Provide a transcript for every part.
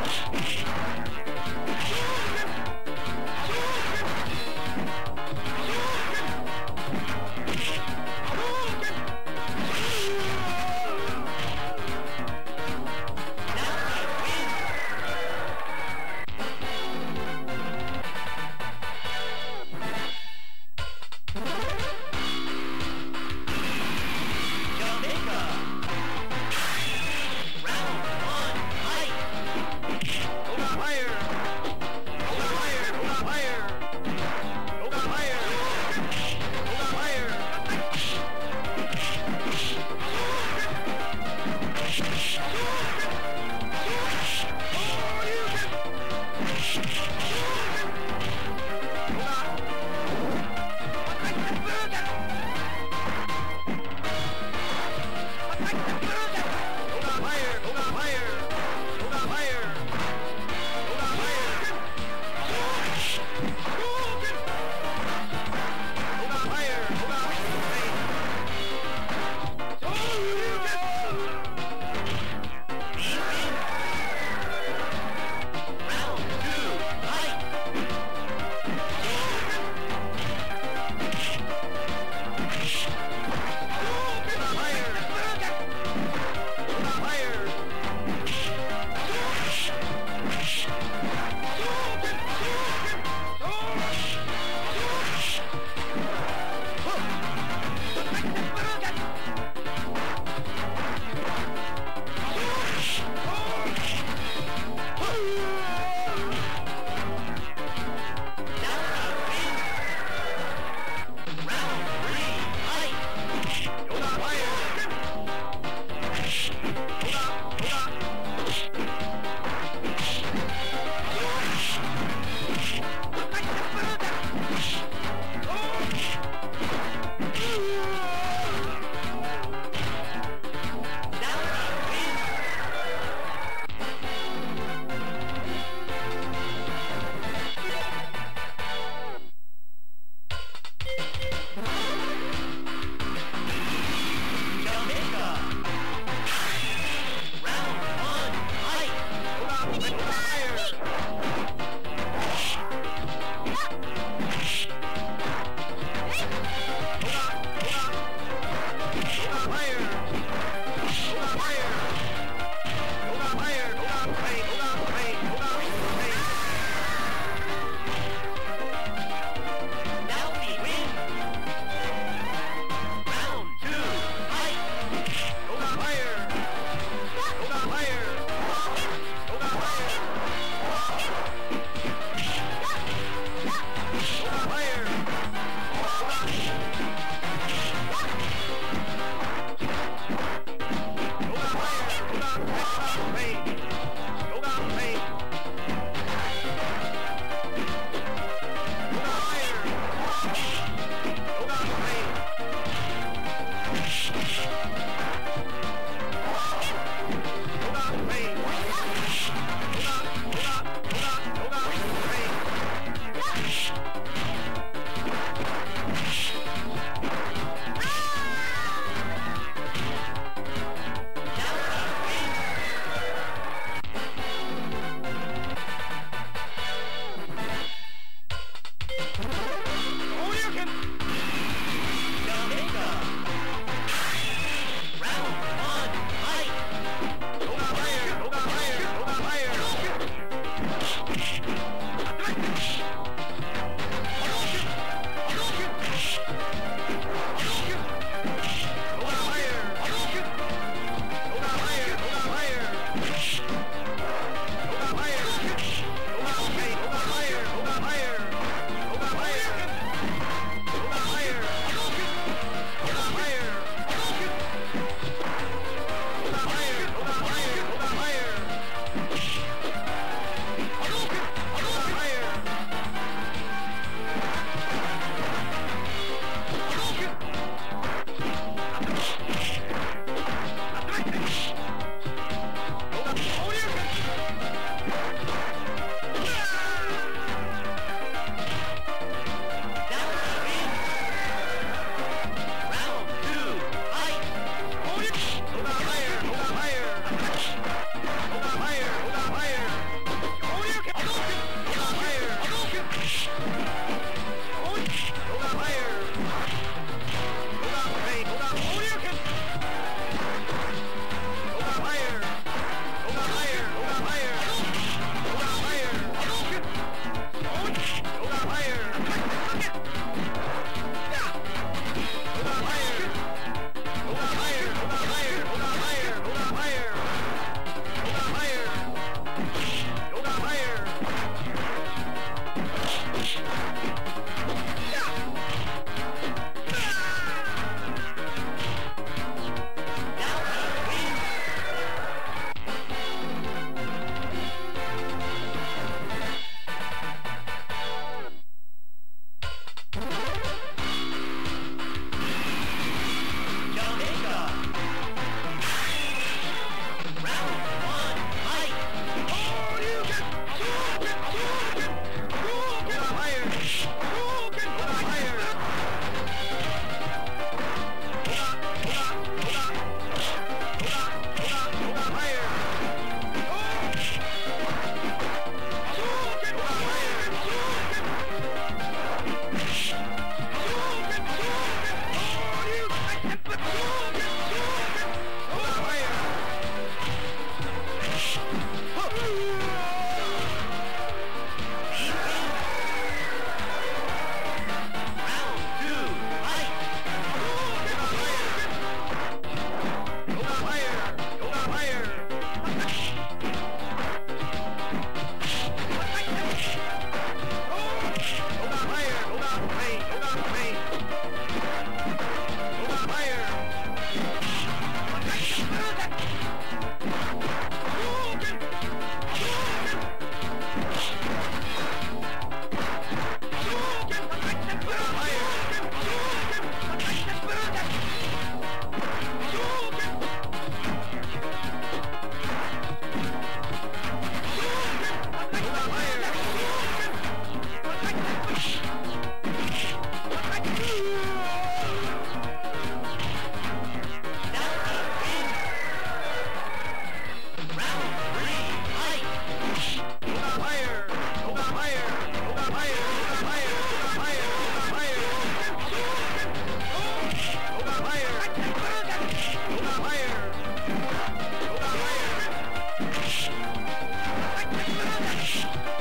Higher!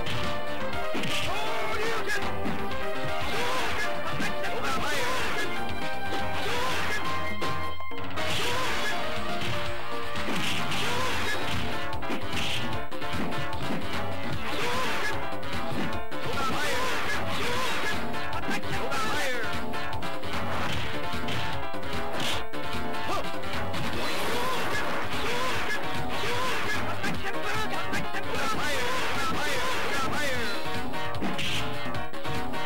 Fire!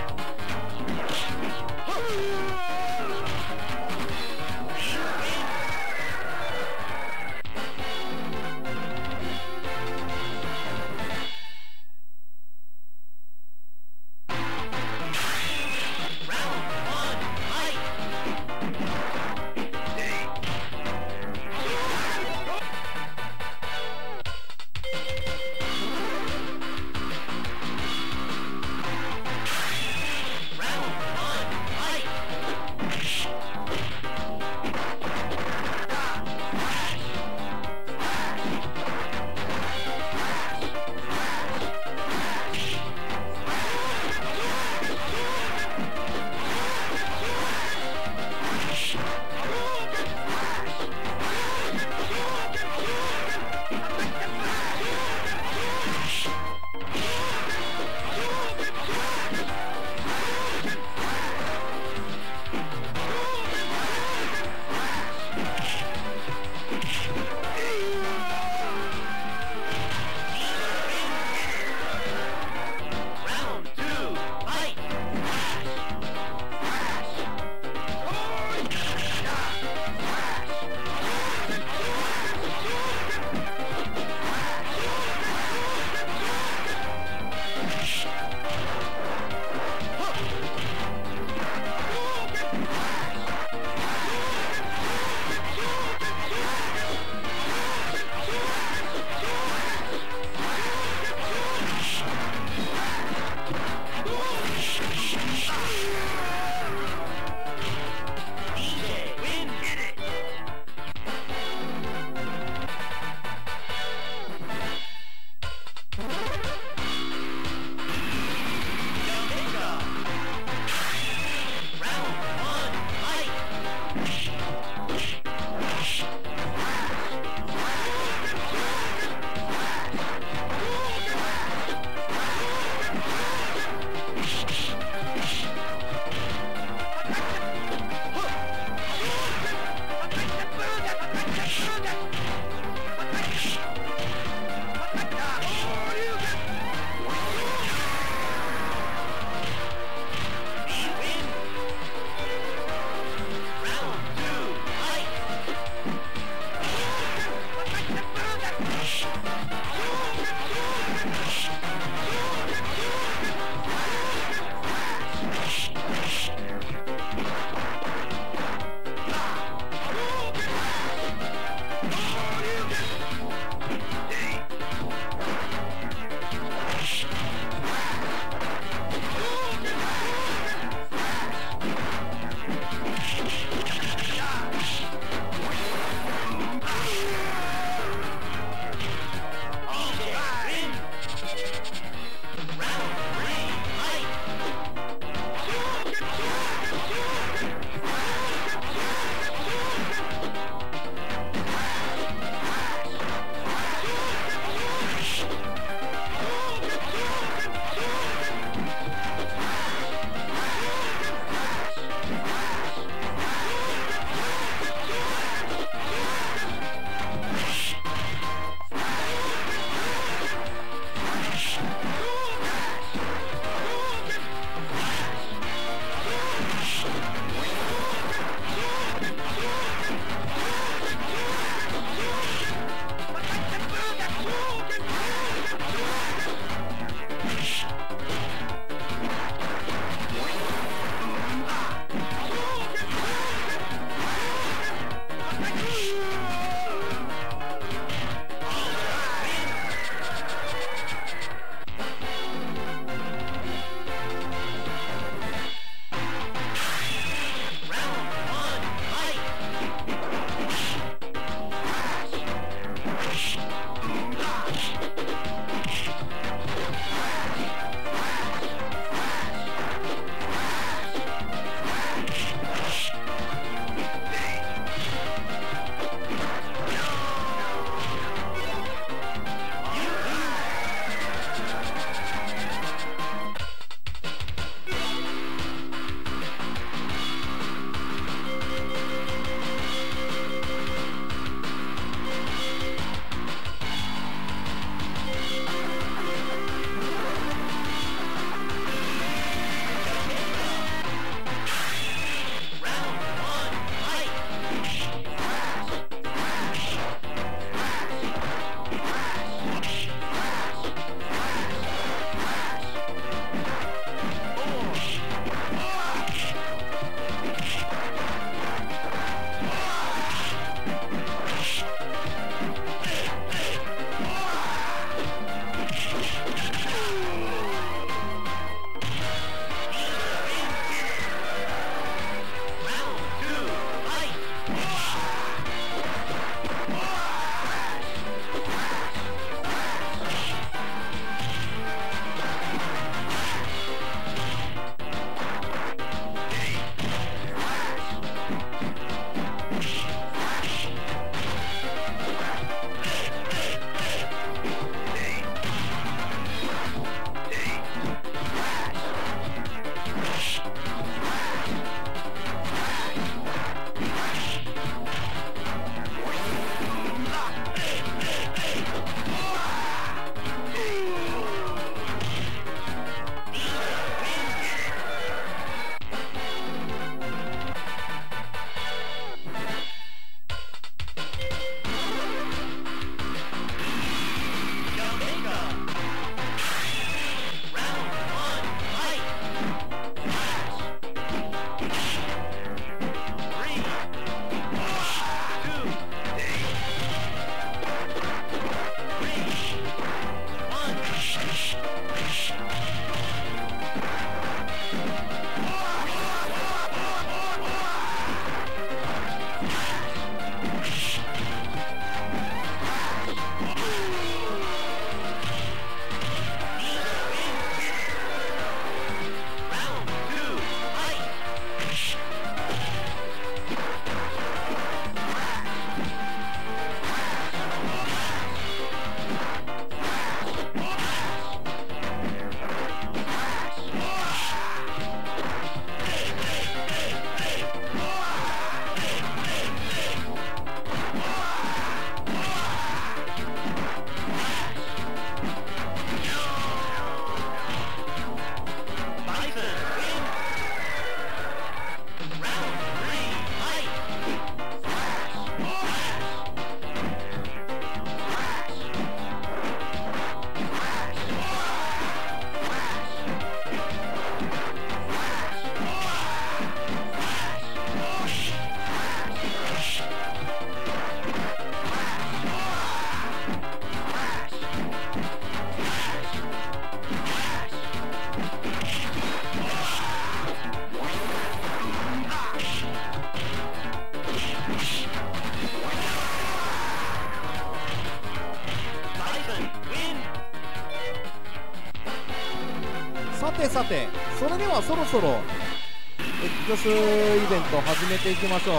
さてそれではそろそろ X イベント始めていきましょう。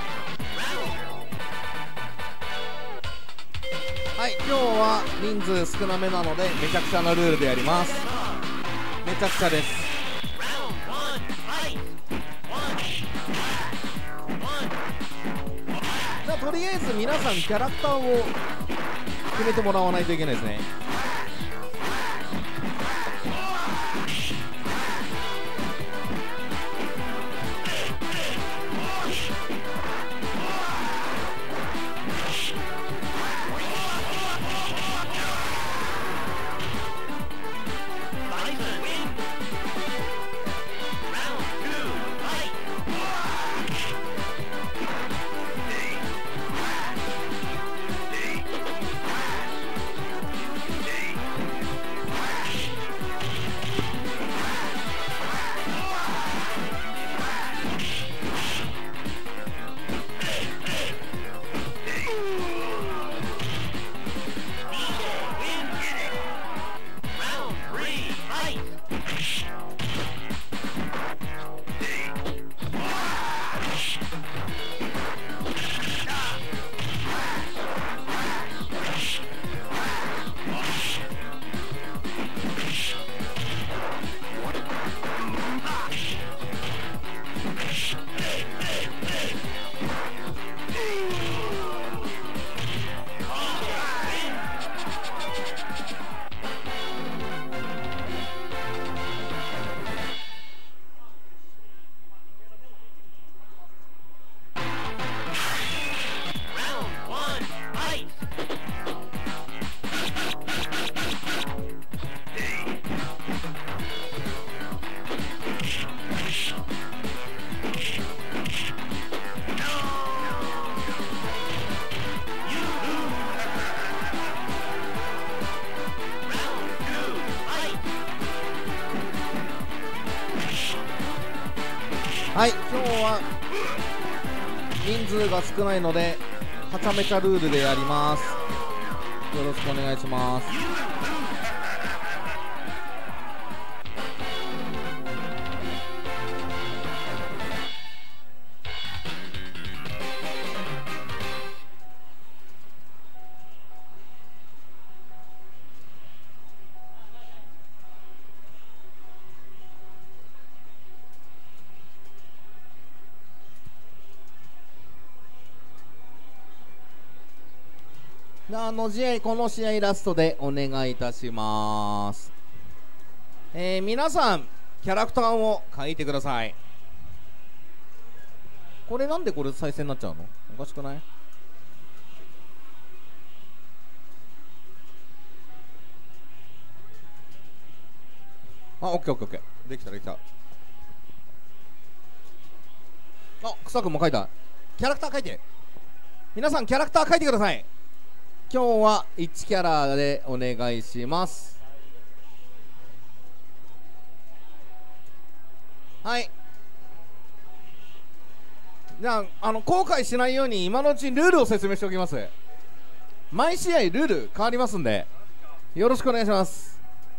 はい、今日は人数少なめなのでめちゃくちゃなルールでやります。めちゃくちゃです。じゃあとりあえず皆さんキャラクターを決めてもらわないといけないですね。はい、今日は人数が少ないのではちゃめちゃルールでやります。よろしくお願いします。この試合ラストでお願いいたします。皆さんキャラクターを書いてください。これなんでこれ再生になっちゃうの？おかしくない？あ、オッケーオッケーオッケー、できたできた。あ、草くんも書いた。キャラクター書いて。皆さんキャラクター書いてください。今日は1キャラでお願いします。 はい。じゃあ、後悔しないように今のうちにルールを説明しておきます。毎試合ルール変わりますんでよろしくお願いします。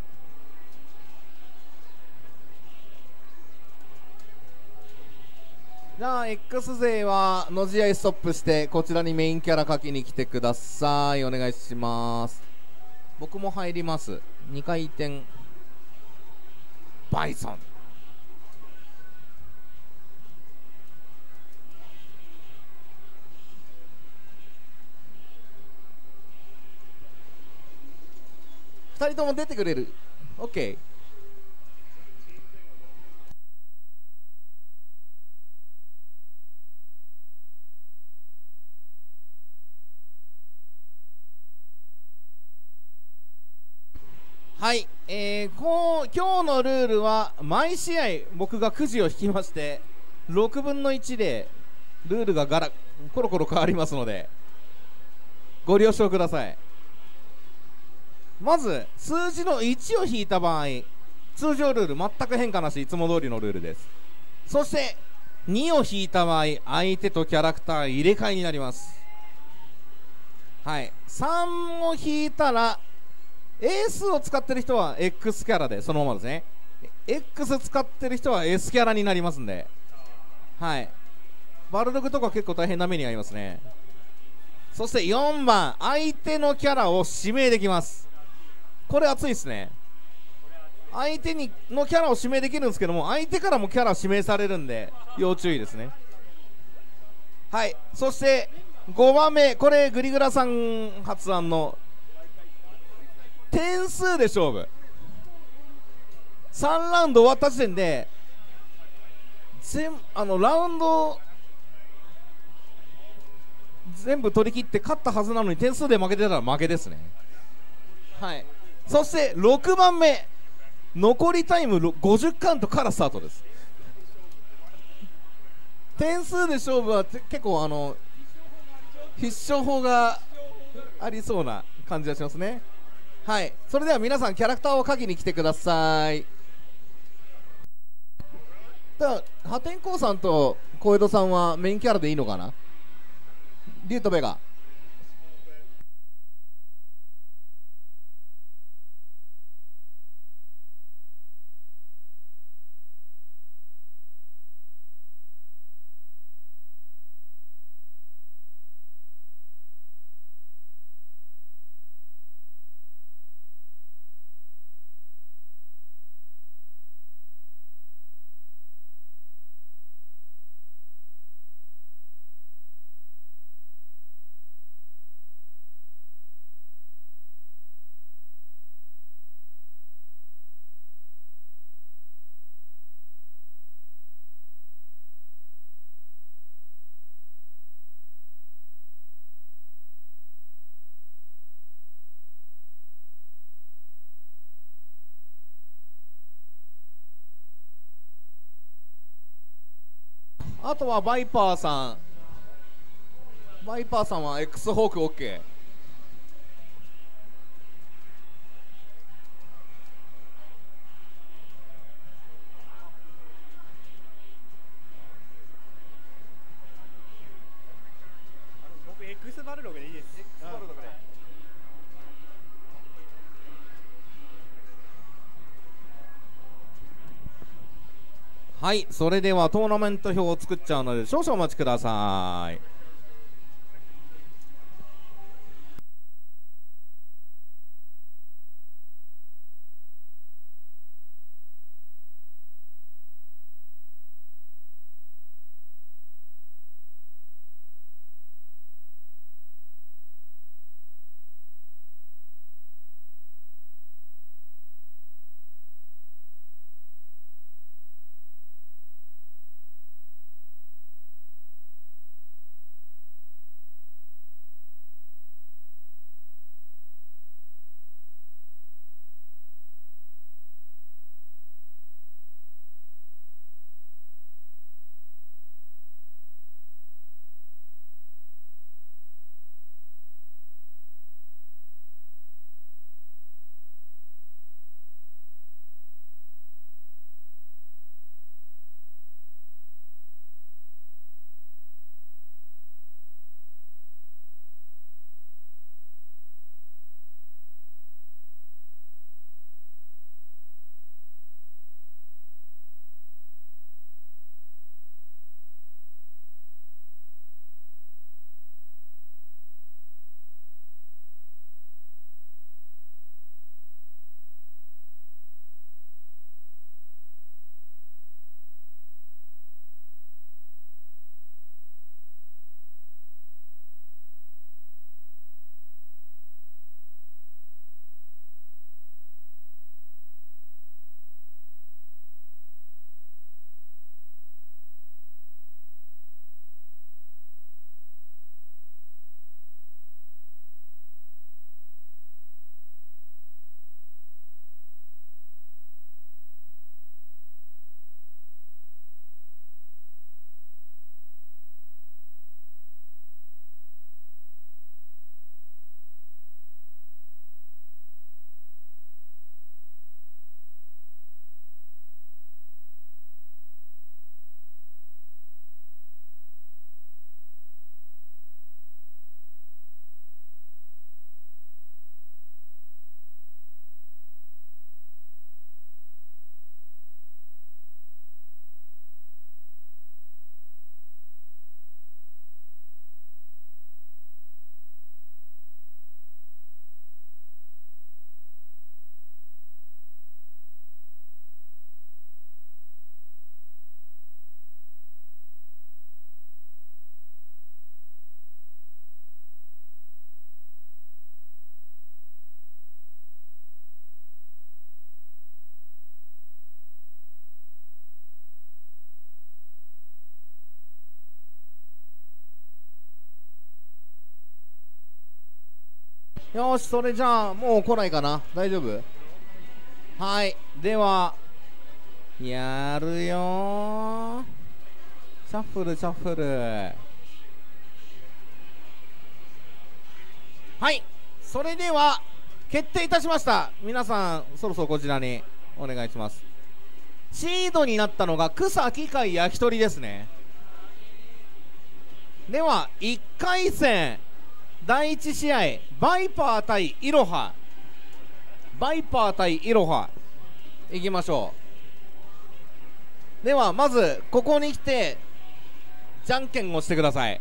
じゃあ X 勢はの試合ストップしてこちらにメインキャラ書きに来てください。お願いします。僕も入ります。2回転バイソン。2人とも出てくれる。 OK。 はい、今日のルールは毎試合僕がくじを引きまして6分の1でルールがコロコロ変わりますのでご了承ください。まず数字の1を引いた場合通常ルール全く変化なし、いつも通りのルールです。そして2を引いた場合相手とキャラクター入れ替えになります。はい、3を引いたらエースを使ってる人は X キャラでそのままですね。 X 使ってる人は S キャラになりますんで、はい、バルログとか結構大変な目に遭いますね。そして4番相手のキャラを指名できます。これ熱いですね。相手のキャラを指名できるんですけども相手からもキャラ指名されるんで要注意ですね。はい、そして5番目これグリグラさん発案の点数で勝負。3ラウンド終わった時点でラウンド全部取り切って勝ったはずなのに点数で負けてたら負けですね。はい、そして6番目残りタイム50カウントからスタートです。点数で勝負は結構必勝法がありそうな感じがしますね。はい、それでは皆さんキャラクターを書きに来てください。では破天荒さんと小江戸さんはメインキャラでいいのかな。リュウとベガ。あとはバイパーさん。バイパーさんは X ホーク OK。 僕 X バルログでいいです。X バルログで。 はい、それではトーナメント表を作っちゃうので少々お待ちください。 よし、それじゃあもう来ないかな。大丈夫？はい、ではやるよー。シャッフルシャッフル。はい、それでは決定いたしました。皆さんそろそろこちらにお願いします。シードになったのが草木会焼き鳥ですね。では1回戦第1試合、バイパー対イロハ。バイパー対イロハいきましょう。ではまずここに来てじゃんけんをしてください。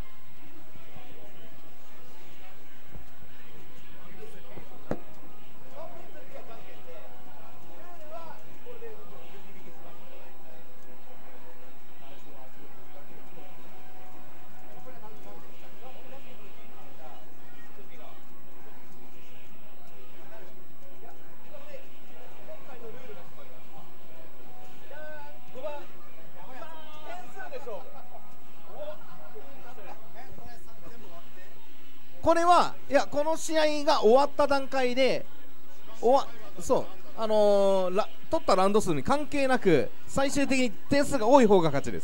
これはいや、この試合が終わった段階でそう取ったラウンド数に関係なく最終的に点数が多い方が勝ちです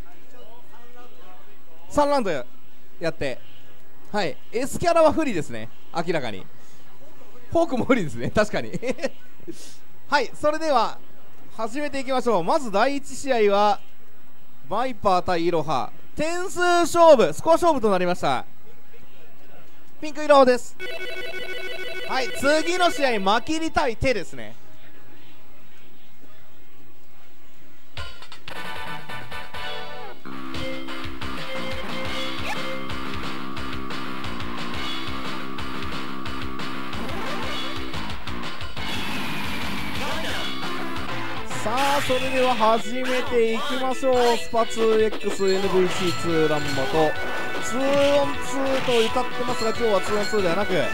。3ラウンドやって、はい、S キャラは不利ですね。明らかにフォークも不利ですね、確かにはい、それでは始めていきましょう。まず第1試合はバイパー対イロハ、点数勝負、スコア勝負となりました。ピンク色です。はい、次の試合マキリ対手ですね。さあ、それでは始めていきましょう。スパ 2XNVC2 ランマと2on2 と歌ってますが、今日は 2on2 ではなく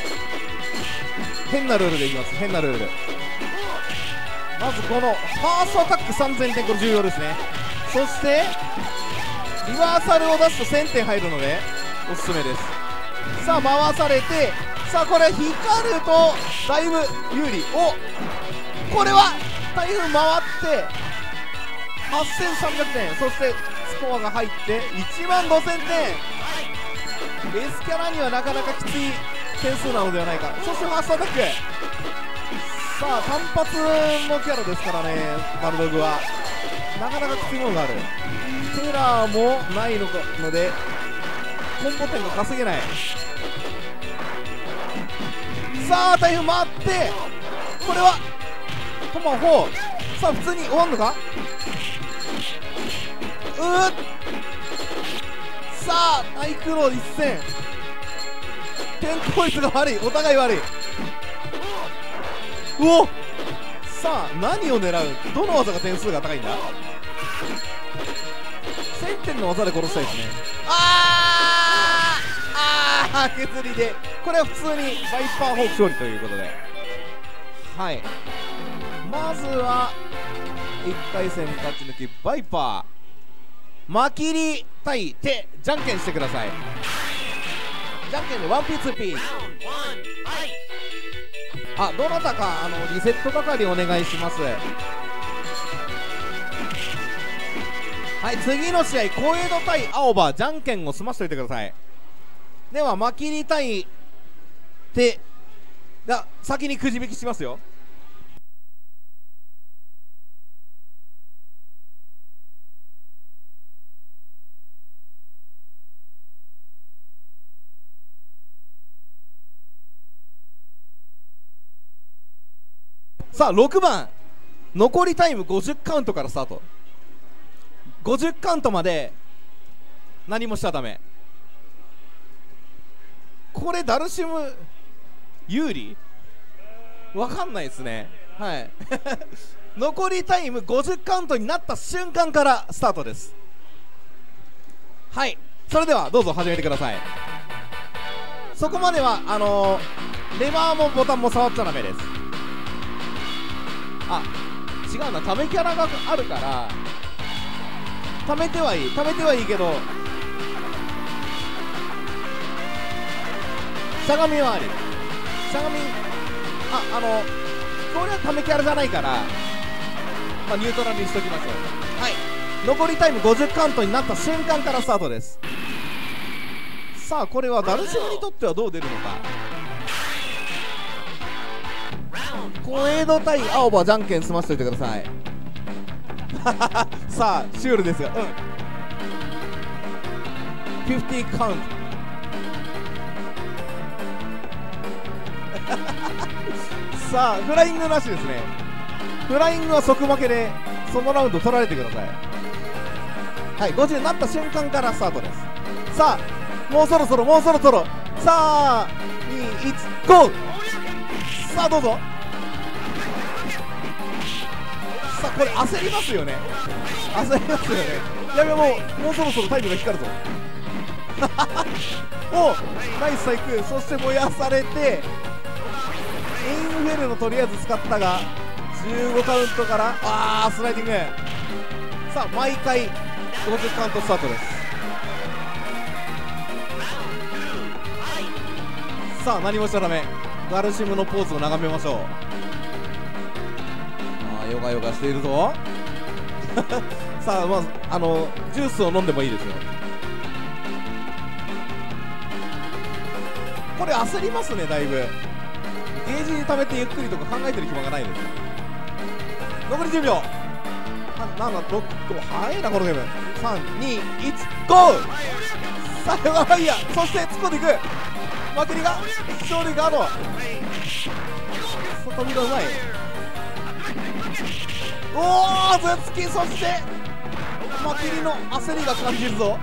変なルールでいきます。変なルール。まずこのファーストアタック3000点、これ重要ですね。そしてリバーサルを出すと1000点入るのでおすすめです。さあ回されて、さあこれ光るとだいぶ有利。お、これは台風回って8300点、そしてスコアが入って15000点。S キャラにはなかなかきつい点数なのではないか。そしてファーストアタック、さあ単発のキャラですからね、バルドグはなかなかきついものがある。テラーもないのでコンボ点が稼げない。さあ台風回って、これはトマホー。さあ普通に終わんのか。さあタイクロー一戦、点効率が悪い、お互い悪い。お、さあ何を狙う、どの技が点数が高いんだ。1000点の技で殺したいですね。削りで、これは普通にバイパーホーク勝利ということで、はい、まずは1回戦勝ち抜きバイパー、マキリ対手、じゃんけんしてください。じゃんけんで 1P2P。 あ、どなたかリセット係お願いします。はい、次の試合小江戸対青葉、じゃんけんを済ませておいてください。ではマキリ対手が先にくじ引きしますよ。さあ6番、残りタイム50カウントからスタート。50カウントまで何もしちゃダメ。これダルシム有利？わかんないですね。はい残りタイム50カウントになった瞬間からスタートです。はい、それではどうぞ始めてください。そこまではレバーもボタンも触っちゃダメです。あ、違うな、ためキャラがあるからためてはいいけど、しゃがみはあり。 しゃがみこれはためキャラじゃないから、まあ、ニュートラルにしときましょう。はい、残りタイム50カウントになった瞬間からスタートです。さあこれはダルシムにとってはどう出るのか。小江戸対青葉じゃんけん済ましといてくださいさあシュールですよ。50カウントさあフライングなしですね。フライングは即負けでそのラウンド取られてください。はい、50になった瞬間からスタートです。さあもうそろそろさあ2、1、ゴー。さあどうぞ。さあこれ焦りますよね。やべ、もうそろそろタイムが光るぞおナイスサイク。そして燃やされてインフェルノとりあえず使ったが15カウントからスライディング。さあ毎回50カウントスタートです。さあ何もしちゃダメ。ガルシムのポーズを眺めましょう。ヨガヨガしているぞさあまずジュースを飲んでもいいですよ。これ焦りますねだいぶ。ゲージに溜めてゆっくりとか考えてる暇がないです。残り10秒。7、6、5、早いなこのゲーム。3、2、1、ゴー。さあヨガファイヤー、そして突っ込んでいく。マキリが勝利ガード。外見がうまい。頭突き。そしてマキリの焦りが感じるぞ。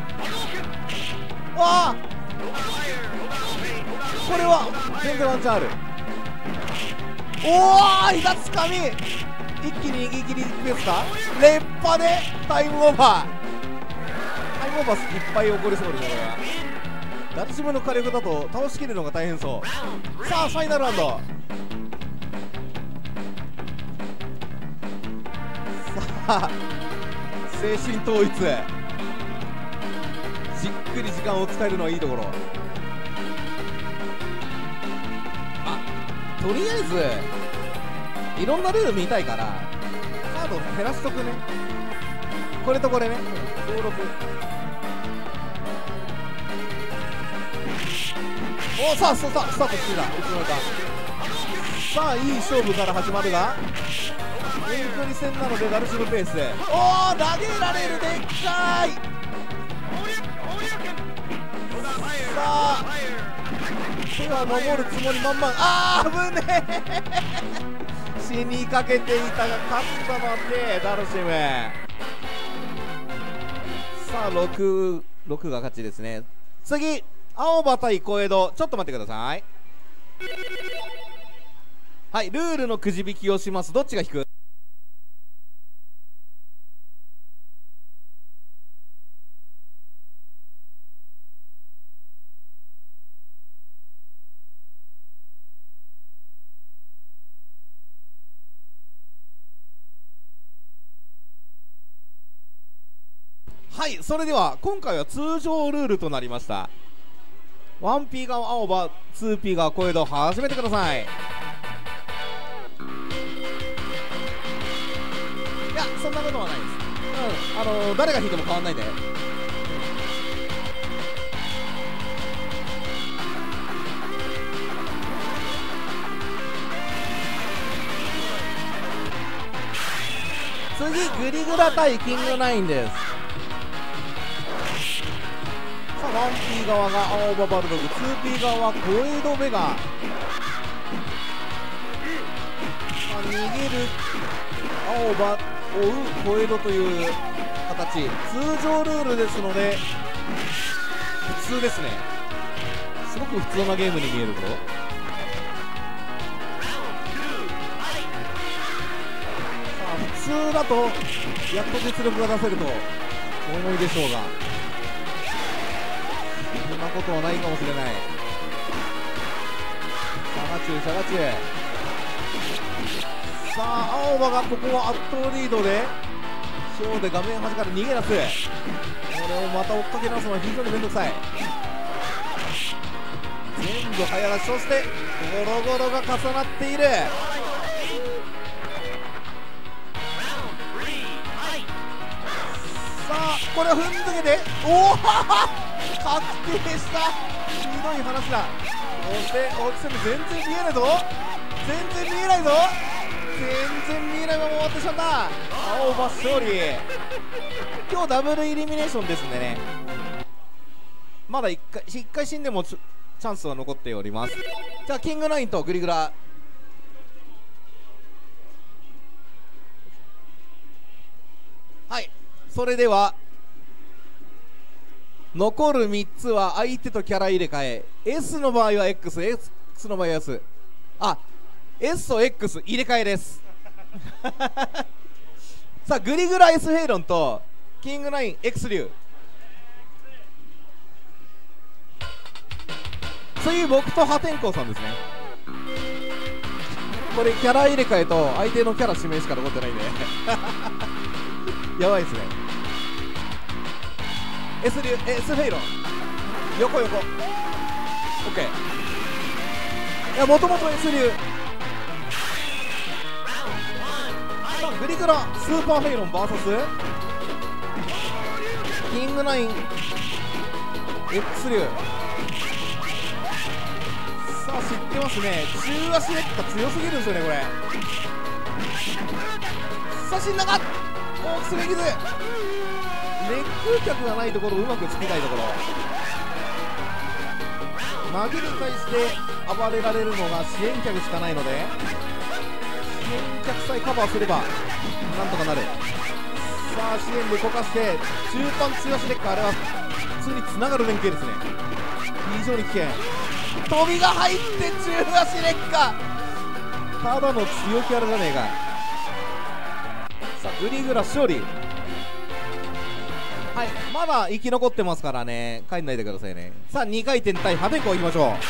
これは全然ワンチャンある。膝つかみ一気に逃げ切りですか。連覇でタイムオーバー。いっぱい起こりそうですね。これはダルシムの火力だと倒しきるのが大変そう。さあファイナルラウンド。さあ精神統一、じっくり時間を使えるのはいいところ。とりあえずいろんなルール見たいからカードを減らしとくね。これとこれね、登録。さあスタートしてた。さあいい勝負から始まるが遠距離戦なのでダルシムペース。投げられる。でっかい。さあ手は守るつもり満々。危ねえ死にかけていたが勝ったのでダルシム。さあ6が勝ちですね。次青葉対小江戸。ちょっと待ってください。はい、ルールのくじ引きをします。どっちが引く？はい、それでは今回は通常ルールとなりました。1P 側青葉、2P 側小江戸、始めてください。いやそんなことはないです。誰が引いても変わんないで。次グリグラ対キングナインです。さあ 1P 側が青葉バルドグ、 2P 側は小江戸ベガ。さあ逃げる青葉、追う小江戸という形。通常ルールですので普通ですね。すごく普通なゲームに見えるぞ。普通だとやっと実力が出せるとお思いでしょうが、そんなことはないかもしれない。シャガチュさあ青葉がここは圧倒リードでショーで画面端から逃げ出す。これをまた追っかけ直すのは非常に面倒くさい。全部早出し、そしてゴロゴロが重なっている。さあこれを踏んづけて、おお確定した。ひどい話だ。そして大木攻め全然見えないぞ、全然見えないぞ、全然見えないまま終わってしまった。青葉勝利。今日ダブルイルミネーションですんでね、まだ1回死んでもチャンスは残っております。じゃあキングナインとグリグラ、はい、それでは残る3つは相手とキャラ入れ替え。 S の場合は X、 X の場合は S、 S と X 入れ替えですさあグリグラ S フェイロンとキングナイン X 流、そういう僕と破天荒さんですね。これキャラ入れ替えと相手のキャラ指名しか残ってないんでやばいですね。 S 流 S フェイロン横横 OK。 いやもともと S 流、さあグリグラスーパーフェイロン VS キングナイン X 流。さあ知ってますね、中足劣化強すぎるんですよねこれ。さあ死んだか、大きすぎず熱空脚がないところをうまく突きたいところ、投げに対して暴れられるのが支援脚しかないので、支援脚さえカバーすればなんとかなる。さあ支援でこかして中盤中足劣化、あれは普通につながる連携ですね。非常に危険。飛びが入って中足劣化、ただの強キャラじゃねえか。さあグリグラ勝利。はい、まだ生き残ってますからね、帰んないでくださいね。さあ2回転対破天荒いきましょう。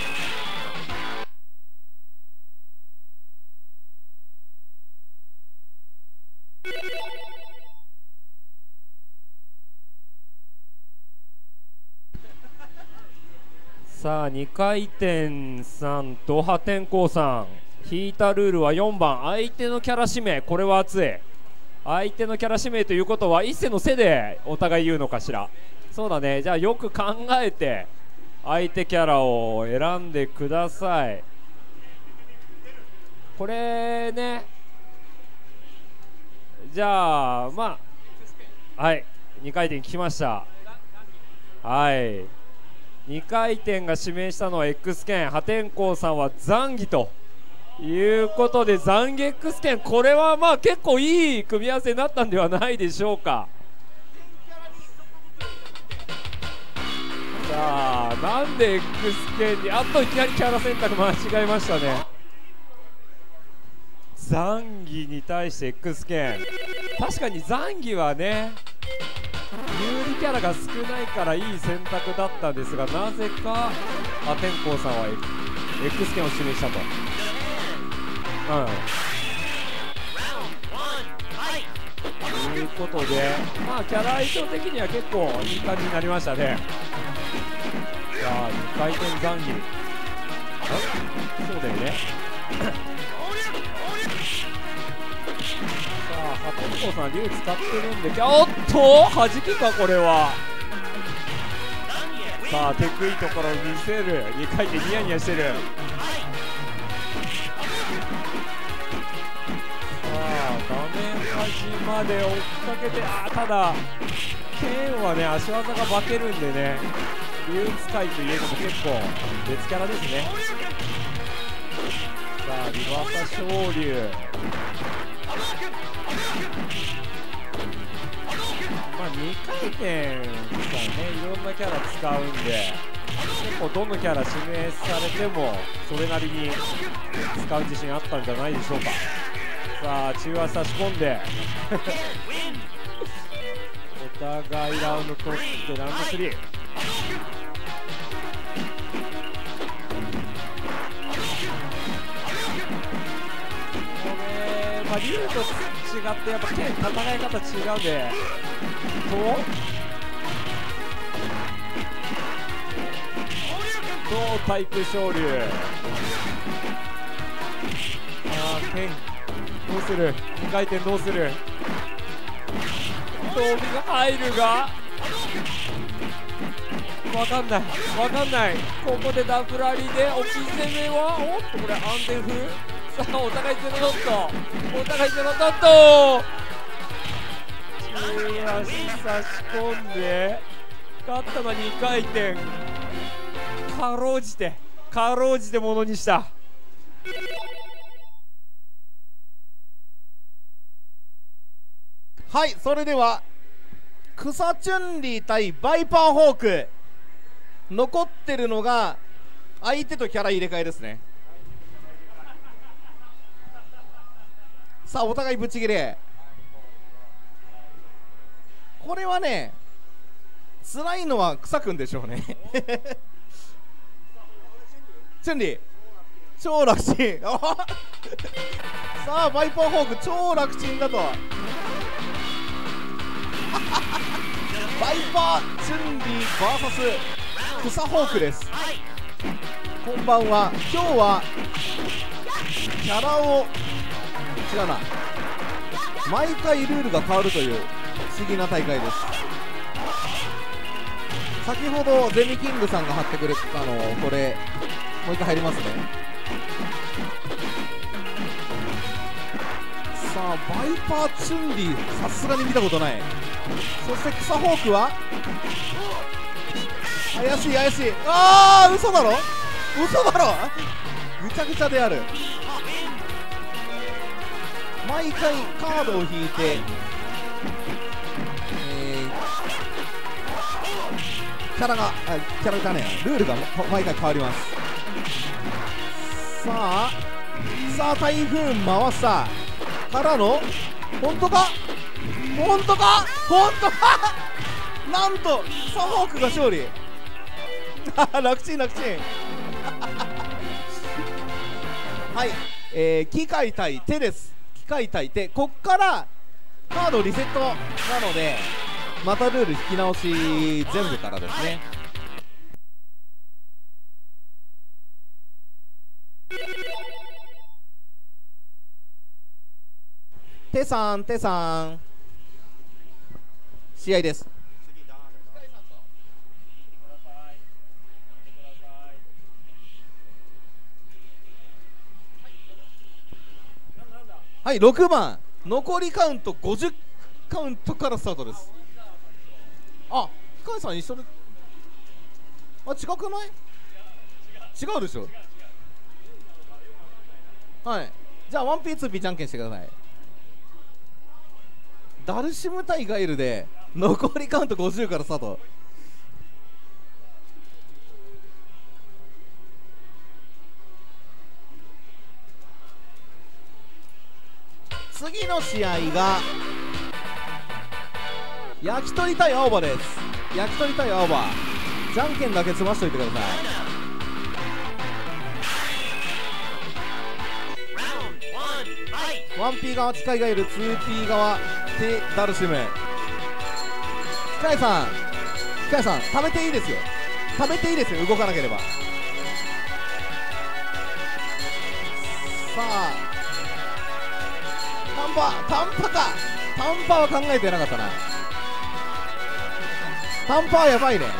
さあ2回転さんと破天荒さん、引いたルールは4番、相手のキャラ指名。これは熱い。相手のキャラ指名ということは一世の背でお互い言うのかしら。そうだね、じゃあよく考えて相手キャラを選んでください。これね、じゃあまあはい、2回転聞きました。はい、2回転が指名したのは X 剣、破天荒さんは残儀ということで、残儀 X 剣、これはまあ結構いい組み合わせになったんではないでしょうか。さあなんで X 剣にあっといきなりキャラ選択間違えましたね。残儀に対して X 剣、確かに残儀はね有利キャラが少ないからいい選択だったんですが、なぜか破天荒さんは X 剣を指名したと。ということで、まあキャラ相性的には結構いい感じになりましたね。じゃあ2回転残儀、そうだよねさあ破天荒さん竜使ってるんで、おっと弾きかこれは。さあテクいところを見せる、2回転ニヤニヤしてる。画面端まで追っかけて、ただ剣はね足技が化けるんでね、竜使いといえども結構別キャラですね。さあリバーサ昇竜、まあ2回転さね、いろんなキャラ使うんで結構どのキャラ指名されてもそれなりに使う自信あったんじゃないでしょうか。さあ中足差し込んでお互いラウンド取ってラウンド3。これまあ竜と違ってやっぱ剣戦い方違うんでタイプ昇竜。剣どうする、2回転どうする、道具が入るがわかんないわかんない。ここでダブラリで置き攻めは、おっとこれ暗転風。さあお互いゼロドット、お互いゼロドット、中足差し込んで勝ったのは2回転、かろうじてものにした。 はい、それでは草チュンリー対バイパーホーク、残ってるのが相手とキャラ入れ替えですね。さあお互いぶち切れ。これはね、辛いのは草くんでしょうねチュンリー超楽ちんさあバイパーホーク超楽ちんだとバイパーチュンリー VS 草ホークです。こんばんは。今日はキャラを違うな、毎回ルールが変わるという不思議な大会です。先ほどゼミキングさんが貼ってくれたのをこれもう一回入りますね。さあバイパーチュンリーさすがに見たことない。そして草ホークは怪しい怪しい、あー嘘だろ嘘だろぐちゃぐちゃである。毎回カードを引いて、キャラじゃねえ、ルールが毎回変わります。さあ台風回したからの本当かなんとサホークが勝利楽ちんはい、機械対手です。機械対手、こっからカードリセットなのでまたルール引き直し全部からですね。手さん試合です。はい、6番残りカウント50カウントからスタートです。あ、機械さん一緒で、あ、違くない？違うでしょ。はい、じゃあ 1P2P じゃんけんしてください。ダルシム対ガイルで残りカウント50からスタート。次の試合が焼き鳥対青葉です。焼き鳥対青葉、じゃんけんだけ済ましといてください。1P 側機械ガイル、 2P 側でダルシム。機械さん食べていいですよ、動かなければ。さあタンパは考えてなかったな。タンパはやばいね。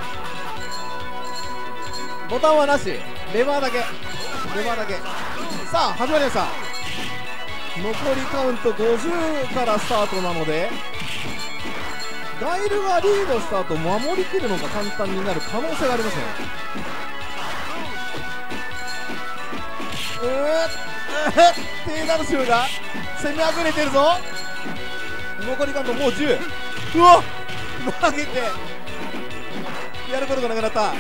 ボタンはなし、レバーだけ。さあ始まりました。残りカウント50からスタートなので、ガイルがリードした後守りきるのが簡単になる可能性がありますね。テイダルシュが攻めあぐれてるぞ。残りカウントもう10。うわ投げてやることがなくなったさ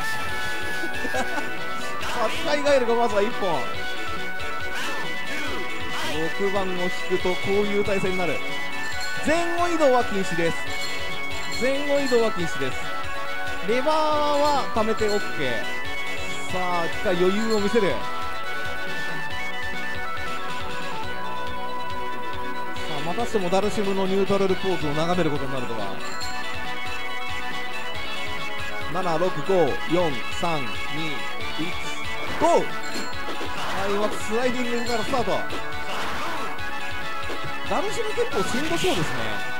あ機械ガイルがまずは1本。6番を引くとこういう体勢になる。前後移動は禁止です。レバーは溜めて OK。 さあ機械余裕を見せる。さあまたしてもダルシムのニュートラルポーズを眺めることになるとは。7、6、5、4、3、2 ゴー。まずスライディングからスタート。ダルシム結構しんどそうですね。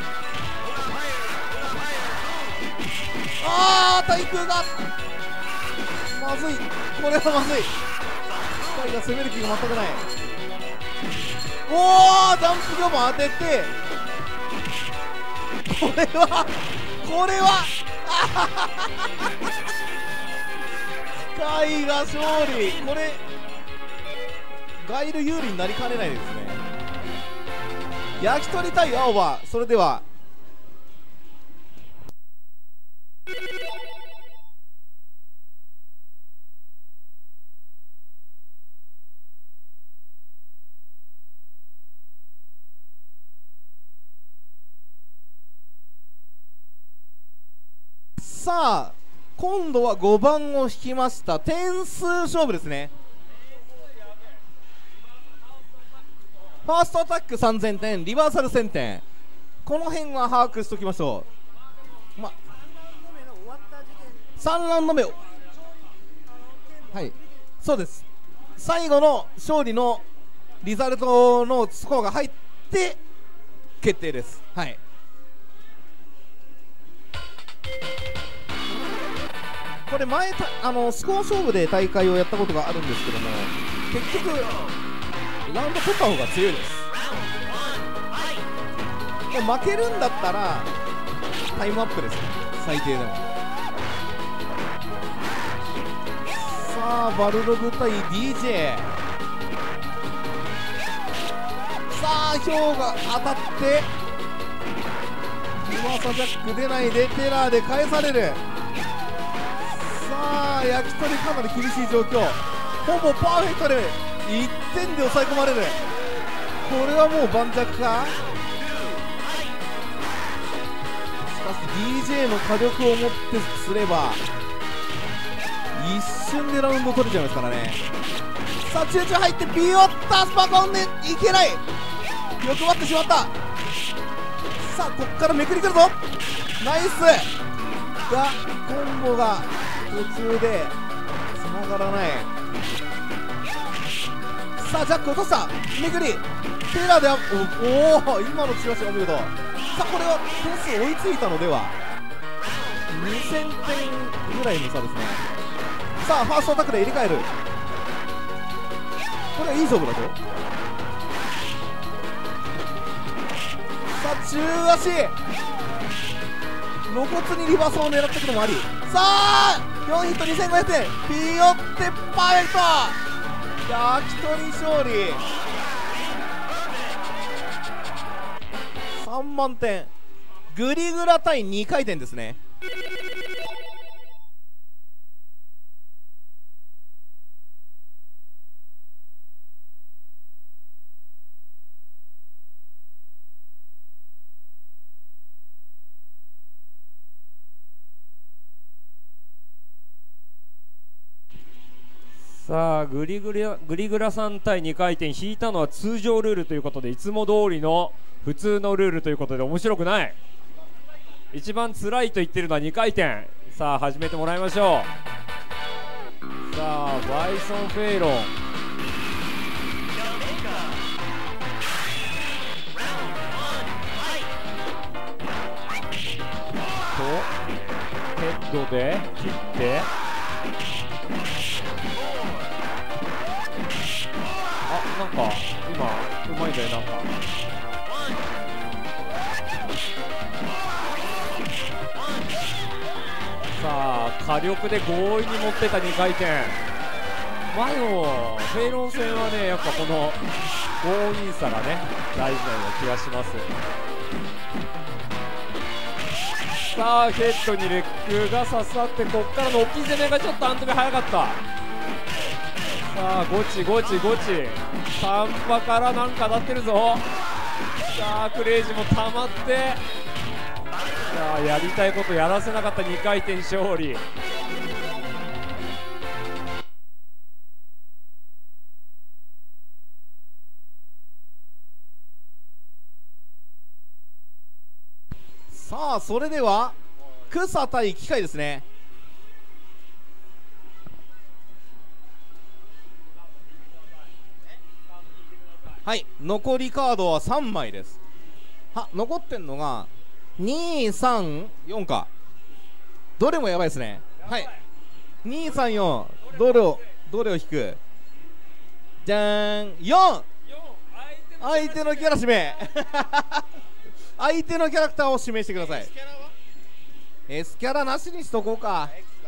対空がまずい。これはまずい。スカイが攻める気が全くない。ジャンプ業も当てて、これはスカイが勝利。これガイル有利になりかねないですね。焼き鳥対青葉。それではさあ今度は5番を引きました。点数勝負ですね。ファーストアタック3000点、リバーサル1000点。この辺は把握しておきましょう。3ラウンド目、はい、そうです。最後の勝利のリザルトのスコアが入って決定です。はい、これ前スコア勝負で大会をやったことがあるんですけども、結局ラウンド取った方が強いです。もう負けるんだったらタイムアップですね、最低でも。さあバルログ対 DJ。 さあヒョウが当たってリバーサジャック出ないでテラーで返される。さあ焼き鳥かなり厳しい状況。ほぼパーフェクトで1点で抑え込まれる。これはもう盤石か。しかし DJ の火力をもってすれば一瞬でラウンド取れちゃいますからね。さあ中入ってビヨッタスパコンでいけない。欲張ってしまった。さあこっからめくりくるぞ。ナイスがコンボが途中でつながらない。さあジャック落とした。めくりテラーで今のチラシお見事。さあこれは点数追いついたのでは。2000点ぐらいの差ですね。さあファーストアタックで入れ替える。これはいい勝負だぞ。さあ中足露骨にリバースを狙っていくのもあり。さあ4ヒット2500点ピヨってパーフェクト。焼き鳥勝利。3万点。グリグラ対2回転ですね。 さあグリグラさん対2回転引いたのは通常ルールということで、いつも通りの普通のルールということで面白くない。一番辛いと言ってるのは2回転。さあ始めてもらいましょう。さあバイソン・フェイロンとヘッドで切ってなんか今うまいんだよ。なんかさあ火力で強引に持ってた2回転。前のフェイロン戦はねやっぱこの強引さがね大事なような気がします。さあヘッドにレッグが刺さってこっからの置き攻めがちょっとアントが早かった。さあゴチ3波からなんか当たってるぞ。さあクレイジも溜まって、さあやりたいことやらせなかった2回転勝利。 さあそれでは草対機械ですね。 はい、残りカードは3枚です。残ってんのが234か。どれもやばいですね。はい、234、どれを引く。じゃーん、4。相手のキャラ指名相手のキャラクターを指名してください。 S キャラなしにしとこうか。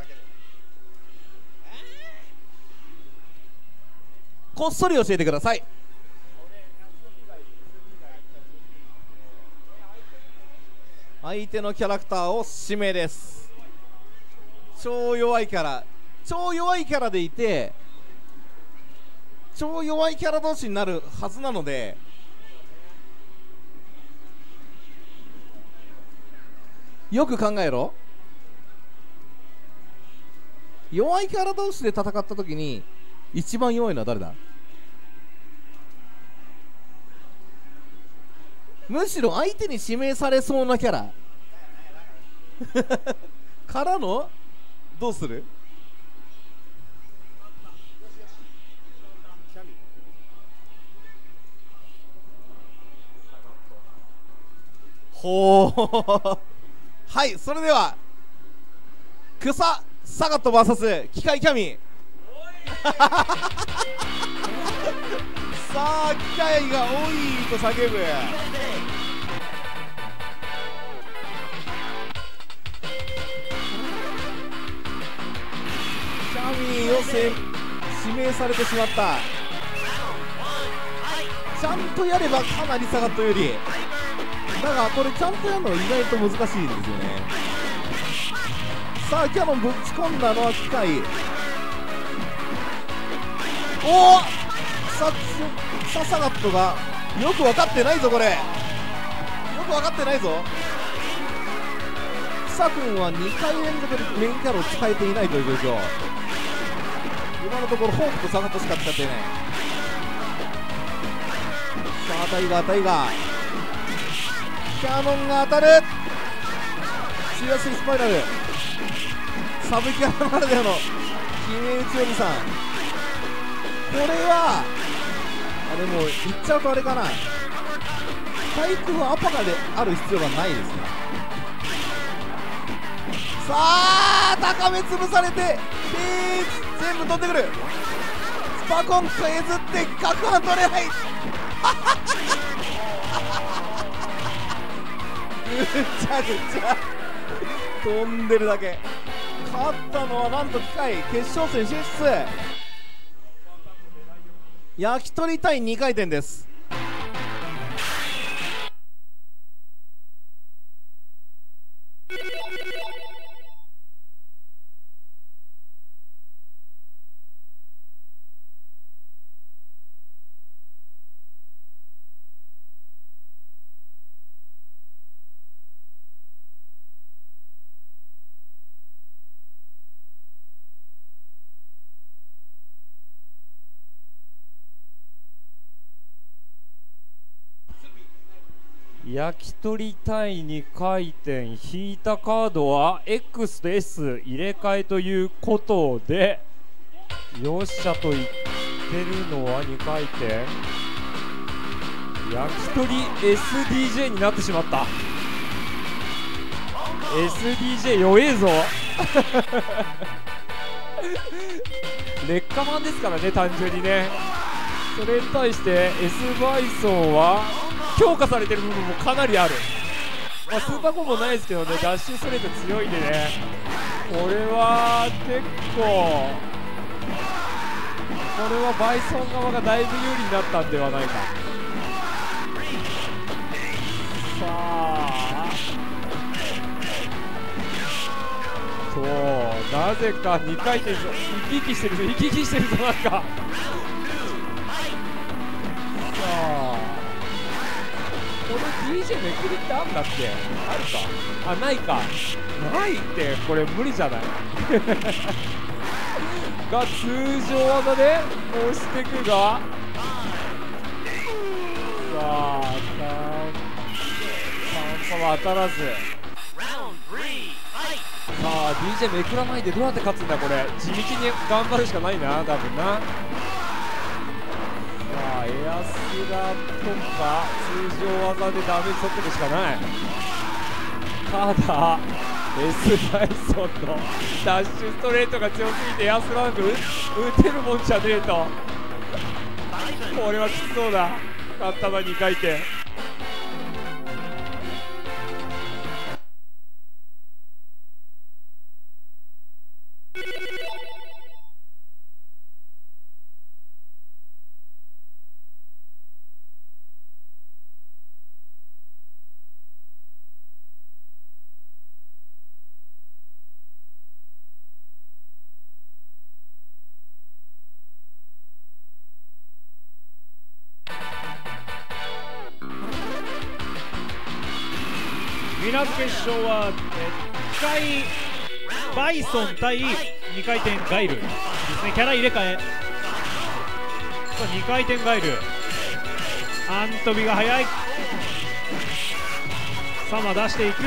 こっそり教えてください。相手のキャラクターを指名です。超弱いキャラでいて、超弱いキャラ同士になるはずなので、よく考えろ。弱いキャラ同士で戦った時に一番弱いのは誰だ？むしろ相手に指名されそうなキャラからのどうする？ほーはい、それでは草サガット VS 機械キャミさあ、機械が多いと叫ぶ。キャミを指名されてしまった。ちゃんとやればかなりサガット有利だが、これちゃんとやるのは意外と難しいんですよね。さあ、キャノンぶち込んだのは機械。おお、サガットがよく分かってないぞ。これよく分かってないぞ。草君は2回連続でメインキャラを使えていないという状況。今のところフォークとサガットしか使っていない。さあ、タイガーキャノンが当たる。シアススパイラル、サブキャラならではの決め打ちおじさん。これはでも言っちゃうとあれかな、対空はアパカである必要がないですね。さあ、高め潰されてピーチ全部取ってくる。スパコン削って角は取れないぐちゃぐちゃ飛んでるだけ。勝ったのはなんと機械、決勝戦進出。焼き鳥対2回転です。 焼き鳥対2回転、引いたカードは X と S 入れ替えということで、よっしゃと言ってるのは2回転。焼き鳥 SDJ になってしまった。 SDJ 弱えぞ劣化マンですからね、単純にね。それに対して S バイソンは強化されてる部分もかなりある。スーパーコンボないですけどね、ダッシュストレート強いんでね、これは結構、これはバイソン側がだいぶ有利になったんではないか。さあ、そう、なぜか2回転、生き生きしてるぞ、なんか。さあ、これ DJ めくりってあんだっけ？あるか？あ、ないか。ないって、これ無理じゃないが、通常技で押してくが、さあ、3パは当たらず。さあ、DJ めくらないでどうやって勝つんだこれ。地道に頑張るしかないな、多分な。さあ、 エアスラとか通常技でダメージ取っていくしかない。ただ S ダイソンのダッシュストレートが強すぎてエアスラなんか打てるもんじゃねえと。これはきつそうだ。頭2回転。 ウィナーズ決勝は1回バイソン対2回転ガイルですね。キャラ入れ替え、2回転ガイル、アントビが速い、サマ出していく、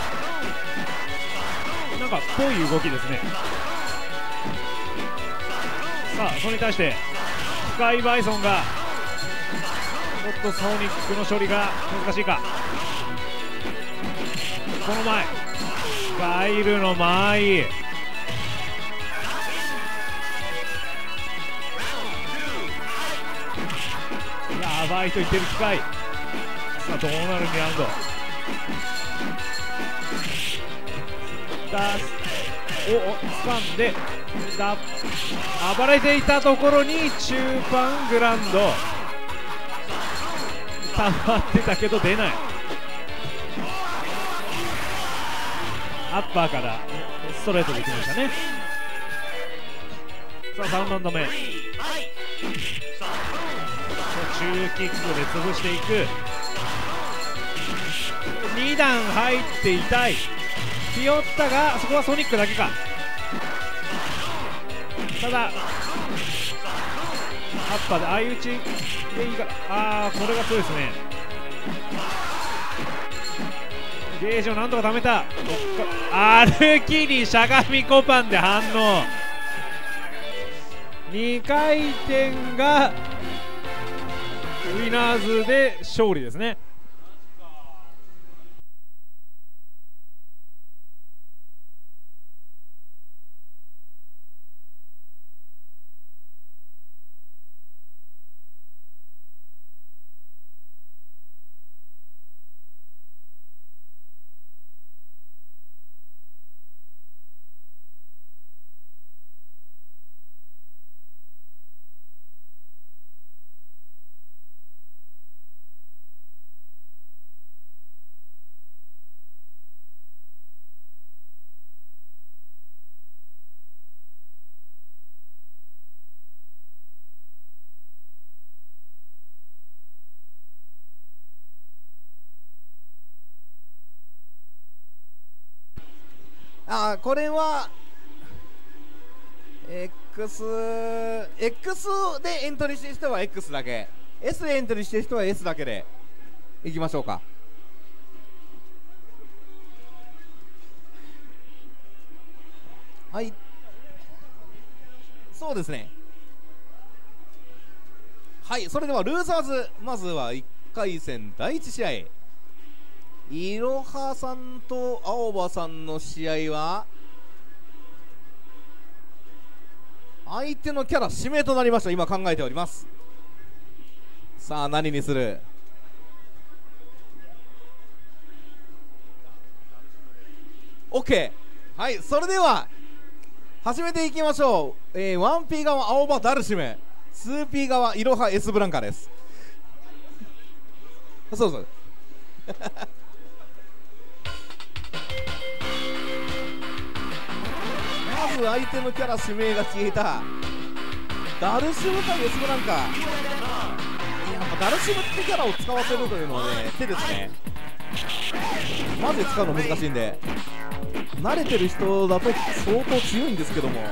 なんかぽい動きですね。さあそれに対してスカイバイソンがちょっとソニックの処理が難しいか。この前ガイルの間合い、やばいと言ってる機械。さあどうなる2ラウンド。掴んで暴れていたところに中盤グラウンド溜まってたけど出ない。アッパーからストレートできましたね。さあ3ラウンド目、中キックで潰していく。2段入って痛い。ひよったがそこはソニックだけか。ただアッパーで相打ちでいいか。これが強いですね。ゲージをなんとか貯めた。歩きにしゃがみコパンで反応。2回転がウィナーズで勝利ですね。 これは X でエントリーしてる人は X だけ、 S でエントリーしてる人は S だけでいきましょうか。はい、そうですね。はい、それではルーザーズ、まずは1回戦第1試合、いろはさんと青葉さんの試合は相手のキャラ指名となりました。今考えております。さあ何にする。OK、 はい、それでは始めていきましょう。1P 側青葉ダルシム、 2P 側いろは S ブランカです。そうそうまず相手のキャラ指名が消えたダルシム対 S ブランカ。やっぱダルシムってキャラを使わせるというのはね、手ですね。マジで使うの難しいんで、慣れてる人だと相当強いんですけども。さ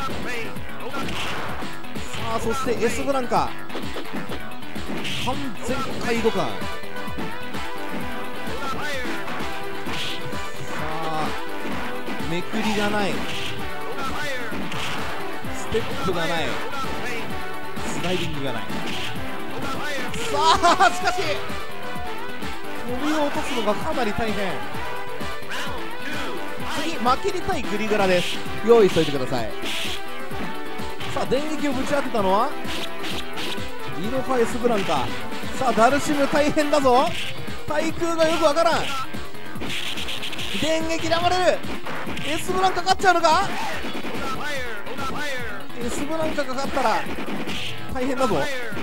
あそして S ブランカ完全回路感。さあめくりがない、ステップがない、スライディングがない。 あしかし首を落とすのがかなり大変。次負けりたいグリグラです。用意しといてください。さあ電撃をぶち当てたのはイロハエスブランカ。さあダルシム大変だぞ。対空がよくわからん。電撃で暴れる。エスブランカ勝っちゃうのか。エスブランカが勝ったら大変だぞ。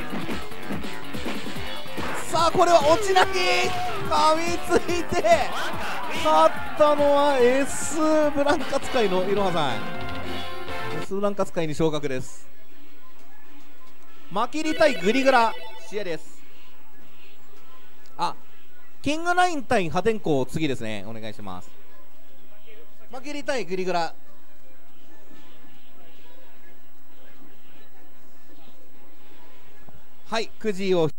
さあこれは落ちなき噛みついて勝ったのはエスブランカ使いのいろはさん。エスブランカ使いに昇格です。負けりたいグリグラ試合です。あ、キングナイン対破天荒次ですね。お願いします。負けりたいグリグラ。はい、くじを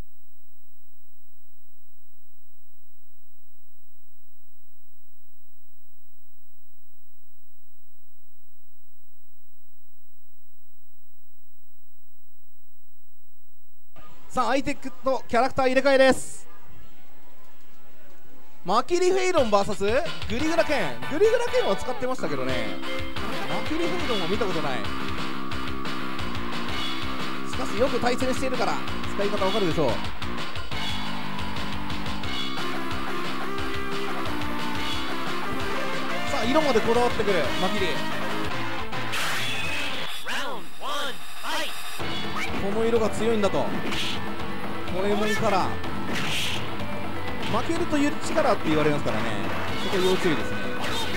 さあ相手とキャラクター入れ替えです。マキリフェイロン VS グリグラケン。グリグラケンは使ってましたけどね、マキリフェイロンは見たことない。しかしよく対戦しているから使い方わかるでしょう。さあ色までこだわってくるマキリ。この色が強いんだと。これもんから負けるとユリッチカラーって言われますからね、そこ要注意ですね。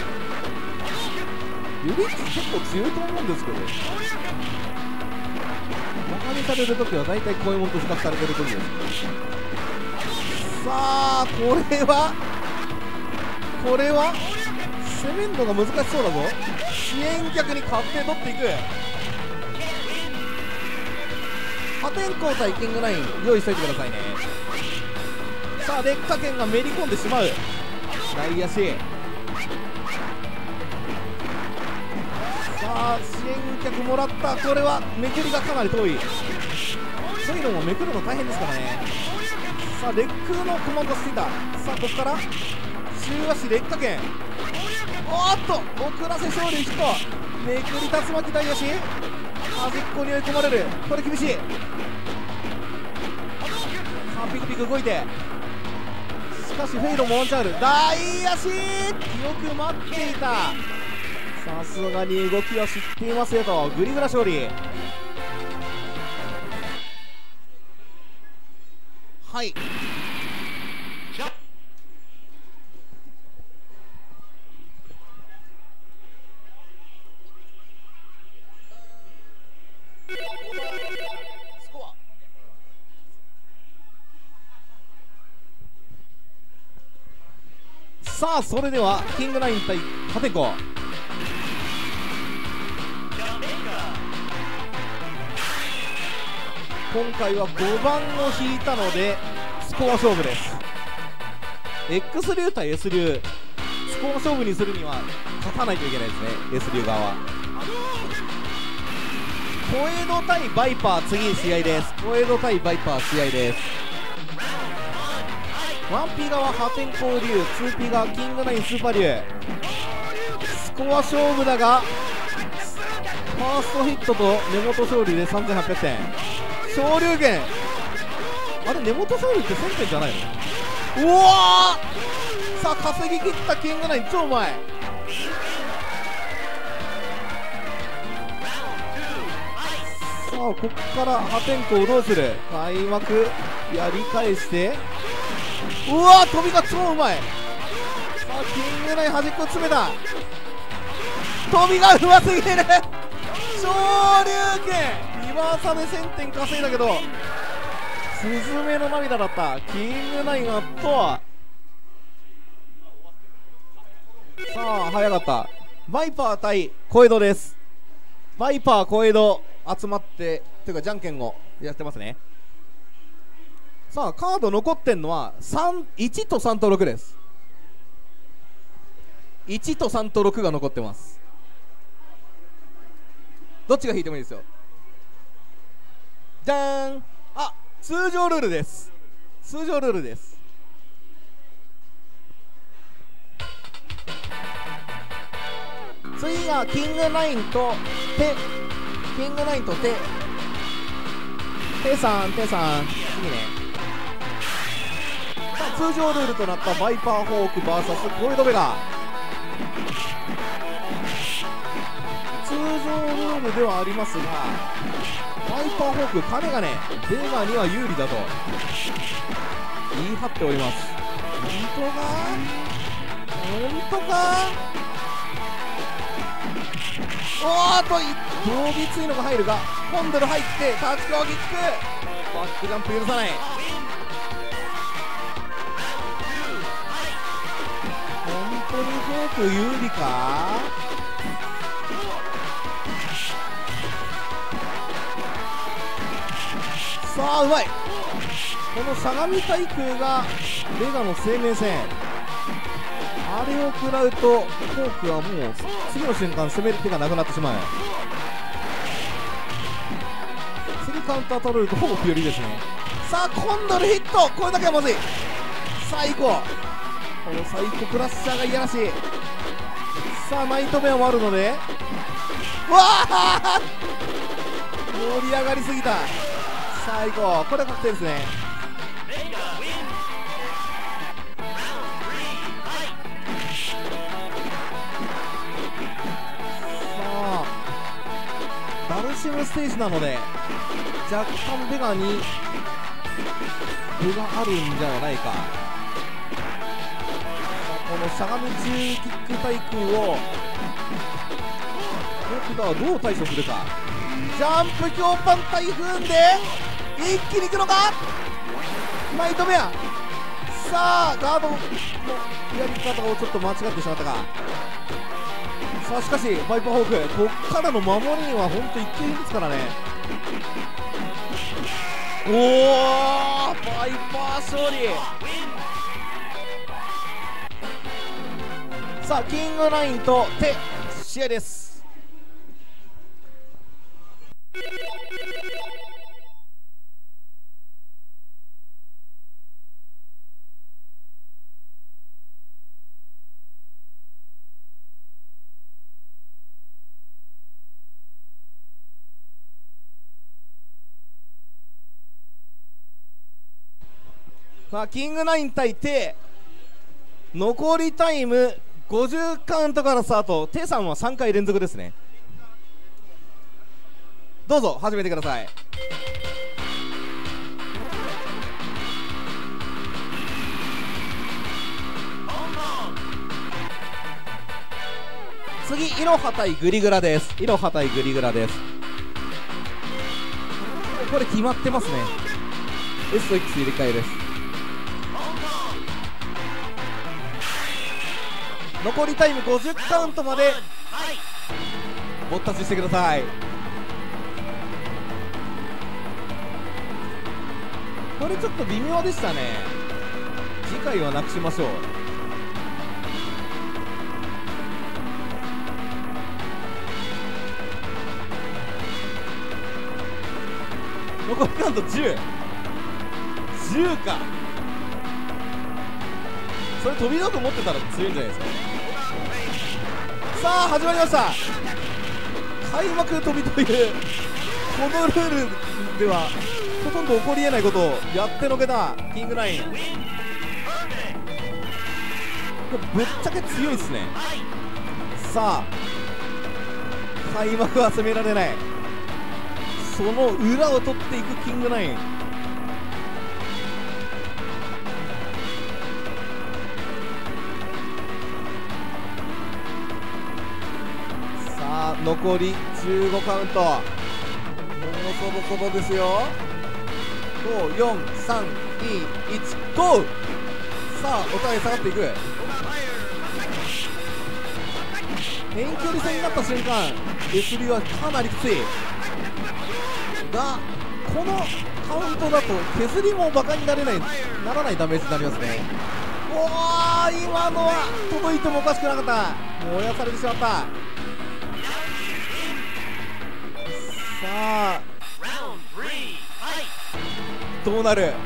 ユリッチ結構強いと思うんですけど、バカにされるときは大体こういうもんと比較されてるときです。さあこれは攻めるのが難しそうだぞ。支援客に勝手に取っていく。破天荒対キングナイン用意しといてくださいね。さあ劣化圏がめり込んでしまう。内野手。さあ支援客もらった。これはめくりがかなり遠い。そういうのもめくるの大変ですからね。さあ劣空のコマンドしていた。さあここから中足劣化圏。おっと遅らせ勝利ヒット。めくり竜巻大足。端っこに追い込まれる。これ厳しい。さあピクピク動いて、しかしフェイロンもワンチャンある。大足よく待っていた。さすがに動きは知っていますよと。グリグラ勝利。はい、さあそれではキングナイン対破天荒。今回は5番を引いたのでスコア勝負です。 X 流対 S 流、スコア勝負にするには勝たないといけないですね。 S 流側は小江戸対バイパー、次試合です。小江戸対バイパー試合です。1P 側破天荒流、 2P 側キングナインスーパー流。スコア勝負だがファーストヒットと根本勝利で3800点。昇竜拳、あれ根本勝利って1000点じゃないの。うわー、さあ稼ぎ切ったキングナイン超うまい。さあここから破天荒どうする。開幕やり返して、うわー飛びが超うまい。さあキングナイン端っこ詰めた。飛びがうますぎる。昇竜拳2番差で1000点稼いだけどスズメの涙だった。キングナイン圧倒。さあ早かった。バイパー対小江戸です。バイパー小江戸集まってというかじゃんけんをやってますね。さあカード残ってんのは1と3と6です。1と3と6が残ってます。どっちが引いてもいいですよ。じゃーん。あ、 通常ルールです。通常ルールです。次がキングナインと手、キングナインと手さん次ね。さあ通常ルールとなったバイパーホーク VS ゴールドベガ。通常ルールではありますが、バイパーホーク金がねベガには有利だと言い張っております。本当かおーっと動物いのが入るが、コンドル入ってタッチコーキック、バックジャンプ許さない。本当にフォーク有利か。さあうまい。この相模対空がベガの生命線、あれを食らうとフォークはもう次の瞬間攻める手がなくなってしまう。次カウンター取れるとほぼピオリですね。さあコンドルヒット、これだけはまずい。最高、このサイコクラッシャーがいやらしい。さあナイトメアもあるので、うわあ盛り上がりすぎた。最高、これは確定ですね。ダルシムステージなので若干ベガに分があるんじゃないか。このしゃがみ中キック対空を僕らはどう対処するか。ジャンプ強パン台風で一気にいくのかナイトメア。さあガードのやり方をちょっと間違ってしまったか。さあしかしバイパーホークこっからの守りには本当一級品ですからね。おおバイパー勝利。さあキングナインと手試合です。さあキングナイン対テイ、残りタイム50カウントからスタート。テイさんは3回連続ですね。どうぞ始めてください。次イロハ対グリグラです。イロハ対グリグラです。これ決まってますね。 S と X 入れ替えです。残りタイム50カウントまでぼったちしてください。これちょっと微妙でしたね。次回はなくしましょう。残りカウント10か。それ飛びだと思ってたら強いんじゃないですか。さあ始まりました。開幕飛びというこのルールではほとんど起こりえないことをやってのけたキングナイン。これぶっちゃけ強いですね。さあ開幕は攻められない、その裏を取っていくキングナイン。残り15カウント、もうそろそろですよ。5、4、3、2、1、ゴー。さあお互い下がっていく。遠距離戦になった瞬間 S3 はかなりきついが、このカウントだと削りもバカにならないダメージになりますね。おー、今のは届いてもおかしくなかった。燃やされてしまった。さあどうなる。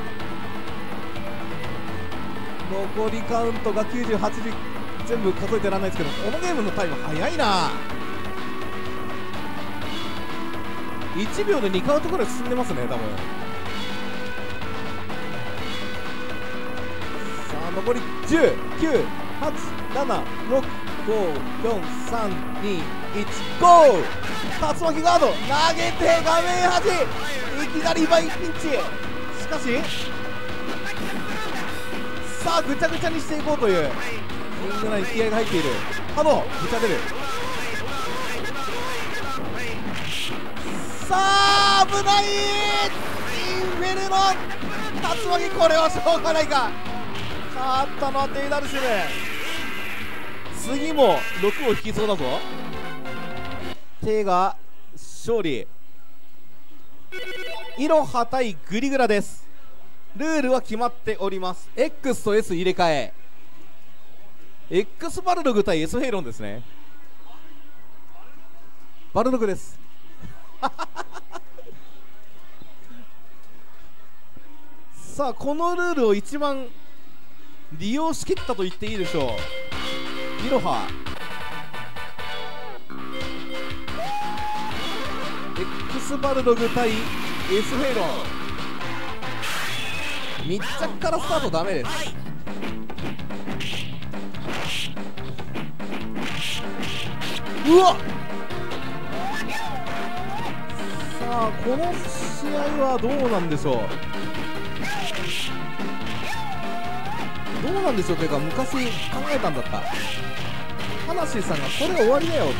残りカウントが98時、全部数えてらんないですけど、このゲームのタイム早いな。1秒で2カウントぐらい進んでますね、多分。さあ残り10、9、8、7、6、5、4、3、2、1、ゴー。竜巻ガード投げて画面端、いきなりバイピンチ。しかしさあぐちゃぐちゃにしていこうというリングライン、気合が入っている。ハドぐちゃ出る。さあ危ない。インフェルノ竜巻、これはしょうがないか。勝ったのはテイダルシム。次も6を引きそうだぞ。テイが勝利。イロハ対グリグラです。ルールは決まっております。 X と S 入れ替え。 X バルログ対 S ヘイロンですね。バルログですさあこのルールを一番利用しきったと言っていいでしょう。イロハ X バルログ対 S ヘイロン、密着からスタートダメです。うわっ、さあこの試合はどうなんでしょう。どうなんでしょうというか、昔考えたんだった。ハナシーさんがこれ終わりだよと。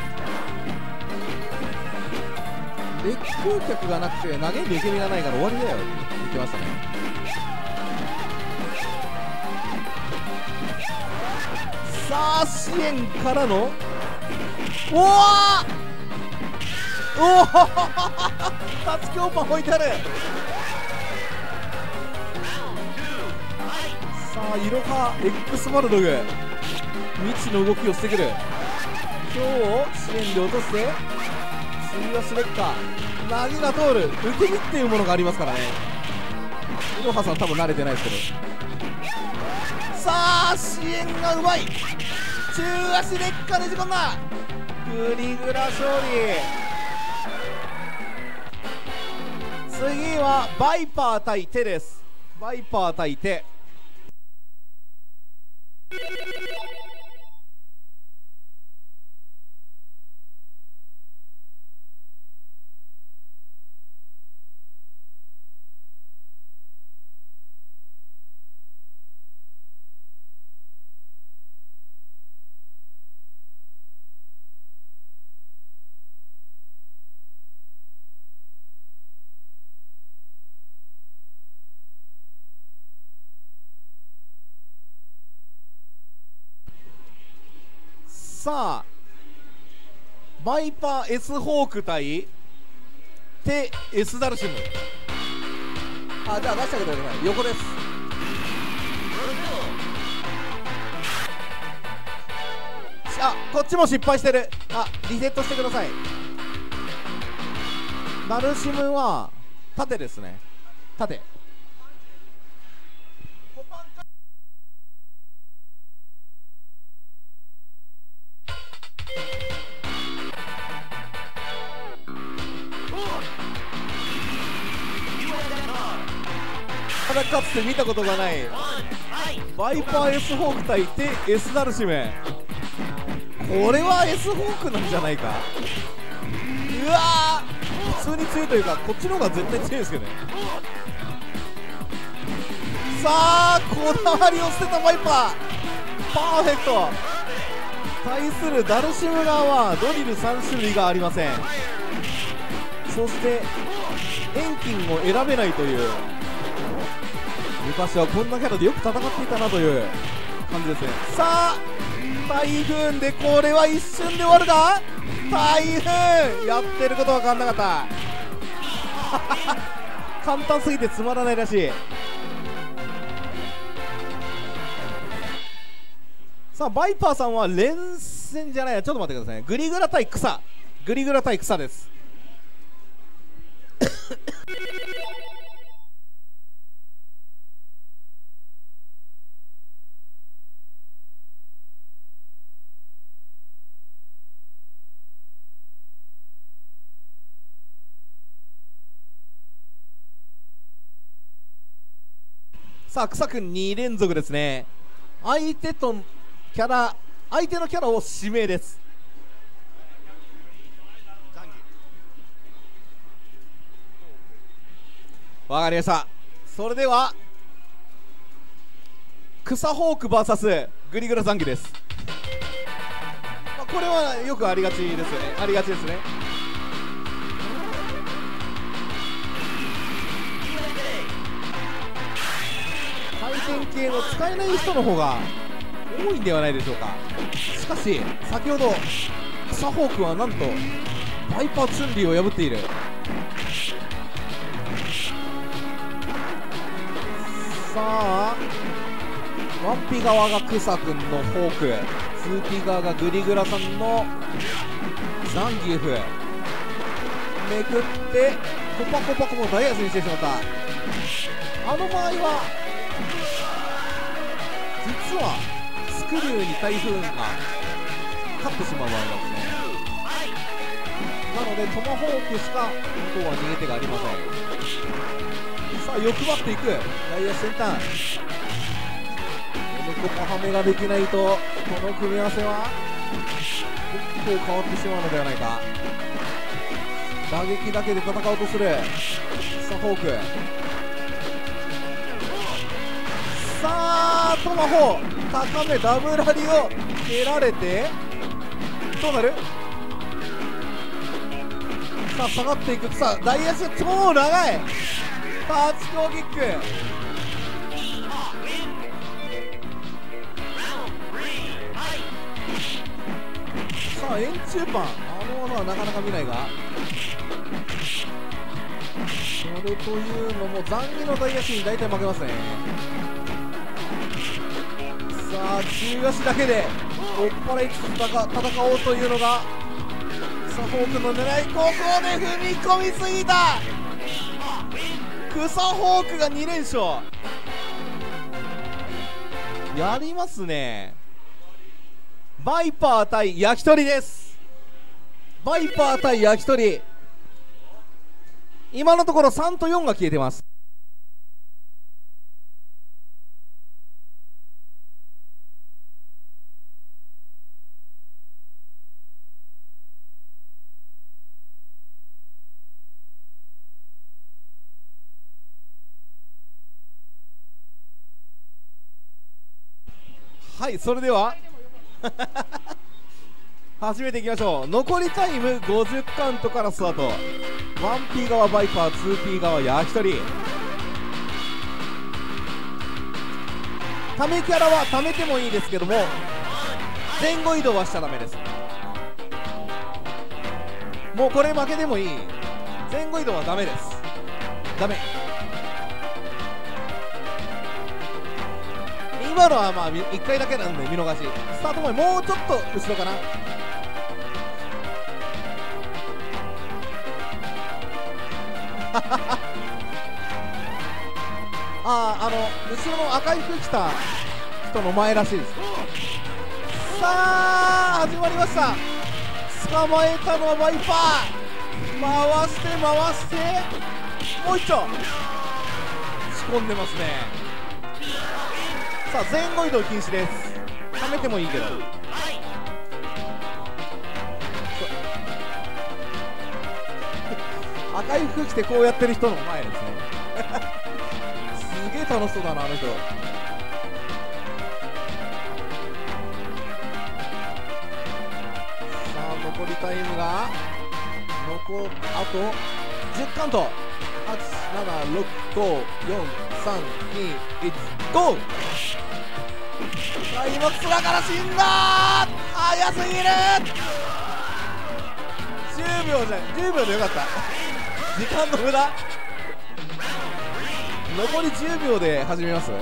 烈光脚がなくて投げる受け身がないから終わりだよって言ってましたね。さあ支援からのおおおおタツ強パン置いてある。さあイロハ X バルドグ未知の動きをしてくる。今日を支援で落として次はスレッカー投げが通る受け身っていうものがありますからね。イロハさん多分慣れてないですけど。さあ支援がうまい。中足劣化ねじ込んだ。グリグラ勝利。次はバイパー対テです。バイパー対テ。さあバイパー S ホーク対テ S ダルシム。あ、じゃあ出してあげてください。横です。あ、こっちも失敗してる。あ、リセットしてください。ダルシムは縦ですね。縦。まだかつて見たことがないバイパー S ホーク対テ S ダルシム。これは S ホークなんじゃないか。うわー、普通に強いというかこっちの方が絶対強いですけどね。さあこだわりを捨てたバイパーパーフェクト。対するダルシム側はドリル3種類がありません。そして遠近を選べないという、昔はこんなキャラでよく戦っていたなという感じですね。さあ台風でこれは一瞬で終わるか。台風やってることは変わんなかった簡単すぎてつまらないらしい。さあバイパーさんは連戦じゃないや、ちょっと待ってくださいね。グリグラ対草、グリグラ対草ですさあ草くん2連続ですね。相手のキャラを指名です。わかりました。それでは草ホーク VS グリグラザンギです。これはよくありがちですよね。ありがちですね。回転系の使えない人の方が多いんではないでしょうか。しかし先ほど草ホークはなんとバイパーチュンリーを破っている。さあ 1P 側が草くんのホーク、 2P 側がグリグラさんのザンギエフ。めくってコパコパコもダイヤスにしてしまった。あの場合は実はスクリューに台風が勝ってしまう場合なんですね。なのでトマホークしか向こうは逃げ手がありません。さあ欲張っていくダイヤ先端。コパハメができないとこの組み合わせは結構変わってしまうのではないか。打撃だけで戦おうとするさあホーク。さあトマホ高めダブラリを蹴られてどうなる。さあ下がっていく。さあダイヤス超長いタッチ攻キック。さあ円柱パン、あの技はなかなか見ないが、それというのも残儀の大足に大体負けますね。さあ中足だけで追っ払いつつ戦おうというのが草ホークの狙い。ここで踏み込みすぎた。草ホークが2連勝やりますね。バイパー対焼き鳥です。バイパー対焼き鳥、今のところ3と4が消えてます。はい、それでは始めていきましょう。残りタイム50カウントからスタート。 1P 側バイパー、 2P 側焼き鳥。ためキャラはためてもいいですけども前後移動はしちゃダメです。もうこれ負けでもいい。前後移動はダメです。ダメ。今のはまあ1回だけなんで見逃し。スタート前もうちょっと後ろかな。後ろの赤い服着た人の前らしいです。さあ始まりました。捕まえたのはバイパー。回して回してもう一丁仕込んでますね。さあ前後移動禁止です。ためてもいいけど赤い服着てこうやってる人の前ですねすげえ楽しそうだなあの人。さあ残りタイムがあと10カウント。8、7、6、5、4、3、2、1、ゴー。開幕空から死んだー。早すぎる。10秒じゃん、10秒でよかった時間の無駄。残り10秒で始めます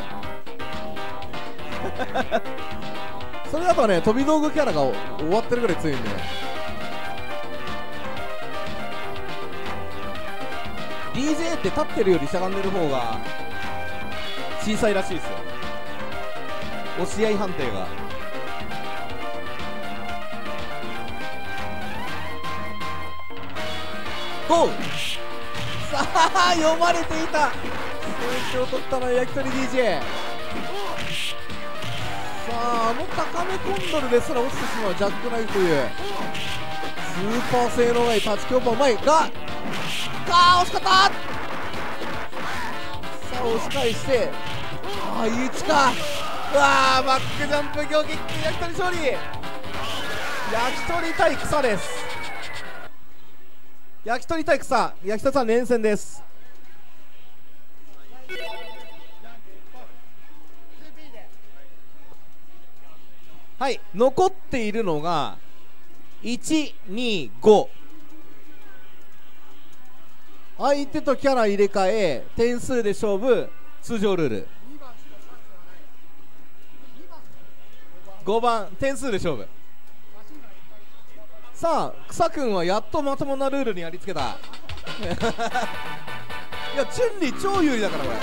それだとね飛び道具キャラが終わってるぐらい強いんで、DJ って立ってるよりしゃがんでる方が小さいらしいですよ、押し合い判定が。ゴー。さあ読まれていた。 を取ったのは焼き鳥 DJ。さあ高めコンドルですら落ちてしまうジャックナイフというスーパー性のない立ち強化うまいが惜しかった。さあ押し返していい位置か。バックジャンプ強キック焼き鳥勝利。焼き鳥対草です。焼き鳥対草、焼き鳥さん連戦です。はい、残っているのが1、2、5。相手とキャラ入れ替え点数で勝負、通常ルール。5番点数で勝負。さあ草くんはやっとまともなルールにやりつけた。いやチュンリー超有利だからこれ。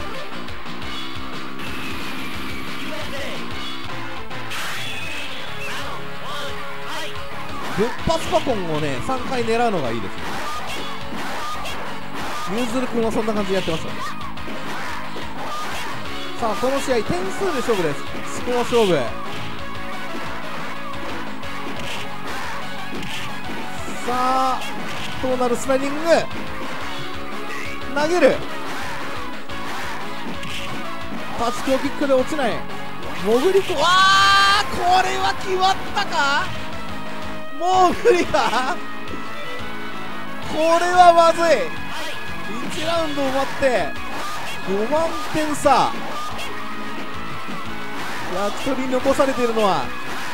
ぶっ発パコンをね3回狙うのがいいです。ゆずるくんはそんな感じでやってますよ。さあこの試合点数で勝負です。スコア勝負。さあどうなる。スライディング投げる。タッチ強キックで落ちない。潜り込む。これは決まったか。もう無理か。これはまずい。1ラウンド終わって5万点差。焼き鳥に残されているのは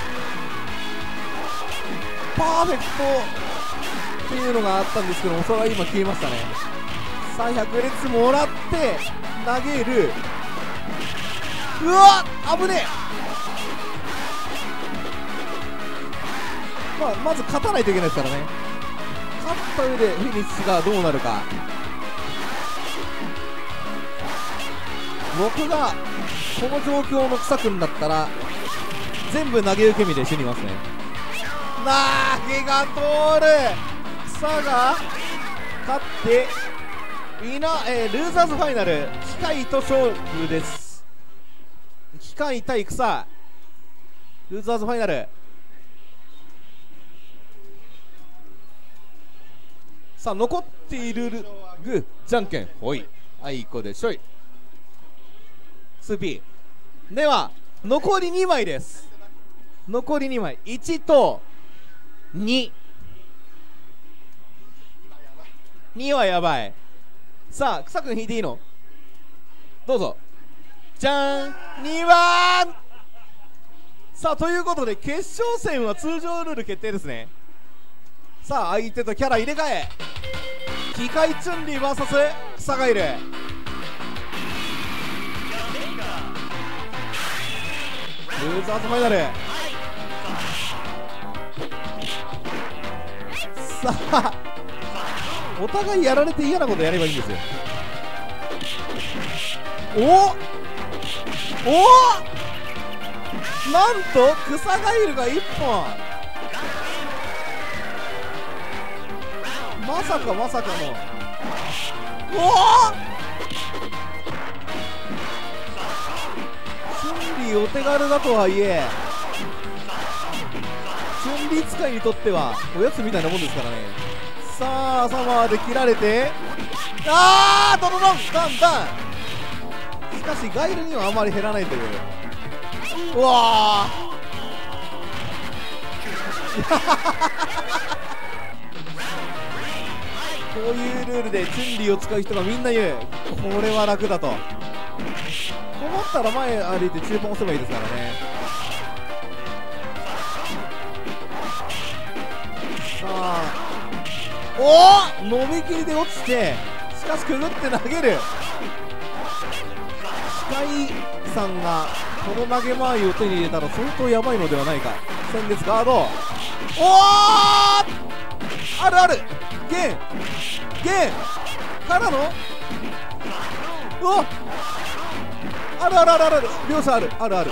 パーフェクトっていうのがあったんですけども、それは今消えましたね。さあ100列もらって投げる。うわっ危ねえ。まず勝たないといけないですからね。勝った上でフィニッシュがどうなるか。僕がこの状況の草くんだったら全部投げ受け身で死にますね。投げが通る。草が勝ってルーザーズファイナル機械と勝負です。機械対草ルーザーズファイナル。さあ残っているグーじゃんけんほいあいこでしょい。 2P では残り2枚です。残り2枚1と2。2はやばい。さあ草くん引いていいの。どうぞ。じゃーん2番。さあということで決勝戦は通常ルール決定ですね。さあ相手とキャラ入れ替え機械チュンリー VS 草がいる。ルーザーズファイナル。さあお互いやられて嫌なことやればいいんですよ。なんと草ガイルが1本。まさかのチュンリーお手軽だとはいえチュンリー使いにとってはおやつみたいなもんですからね。さあサマーで切られてドロロンダンダン。しかしガイルにはあまり減らないという。うわこういうルールでチュンリーを使う人がみんな言う。これは楽だと。困ったら前歩いて中盤押せばいいですからね。さあ伸びきりで落ちてしかしくぐって投げる。機械さんがこの投げ回りを手に入れたら相当やばいのではないか。戦列ガードあるあるゲンからのある両者ある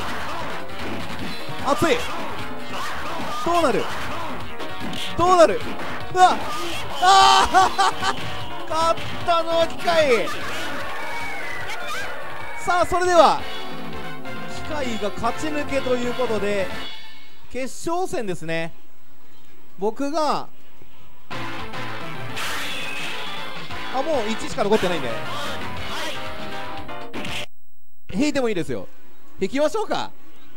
熱い。どうなる勝ったの機械。 さあそれでは機械が勝ち抜けということで決勝戦ですね。僕がもう1しか残ってないんで引いてもいいですよ。引きましょうか。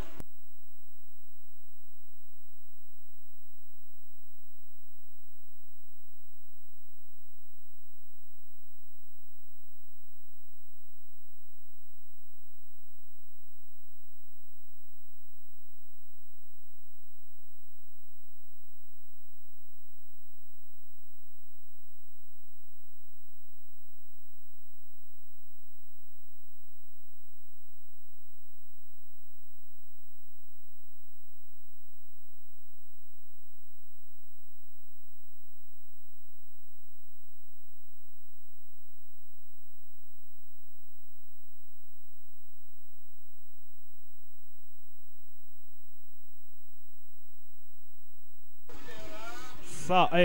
さあ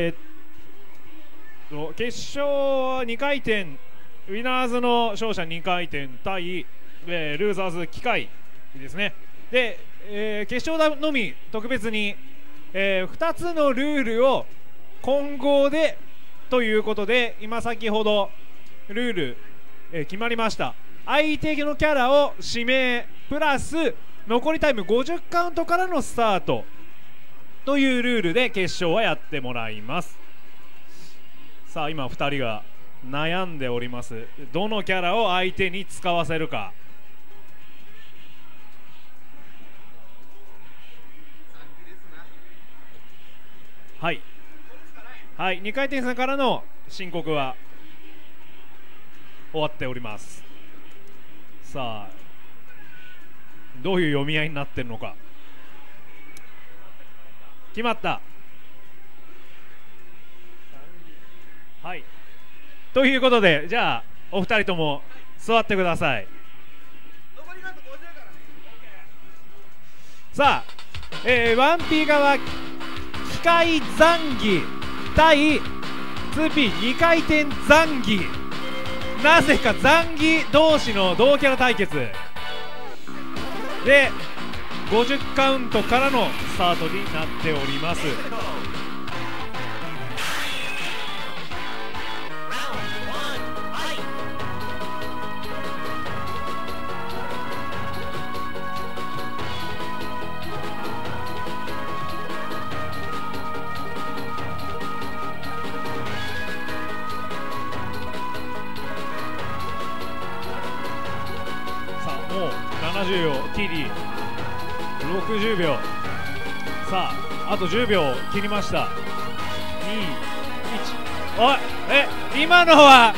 決勝は2回転、ウィナーズの勝者2回転対、ルーザーズ機械ですね。で、決勝のみ特別に、2つのルールを混合でということで、今先ほどルール、決まりました。相手のキャラを指名プラス残りタイム50カウントからのスタートというルールで決勝はやってもらいます。さあ今2人が悩んでおります。どのキャラを相手に使わせるか。はいはい、2回転戦からの申告は終わっております。さあどういう読み合いになってるのか。決まった。はいということで、じゃあお二人とも座ってください。さあ、1P 側機械ザンギ対 2P2 回転ザンギ。なぜかザンギ同士の同キャラ対決で50カウントからのスタートになっております。さあもう70秒切り60秒。さああと10秒切りました。2、1。おい今のは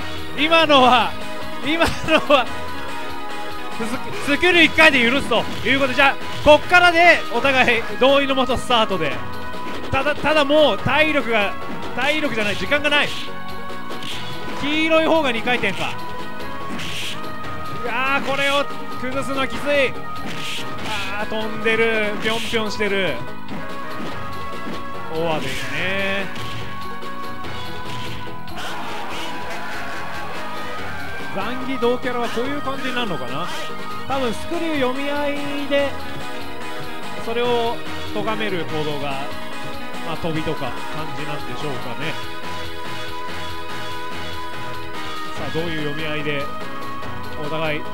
スクール1回で許すということで、じゃあこっからでお互い同意のもとスタートで、ただもう体力じゃない、時間がない。黄色い方が2回転か。いやーこれを崩すのはきつい。飛んでる、ぴょんぴょんしてる。オアですね。ザンギ同キャラはこういう感じになるのかな。多分スクリュー読み合いでそれを咎める行動が、飛びとか感じなんでしょうかね。さあどういう読み合いでお互い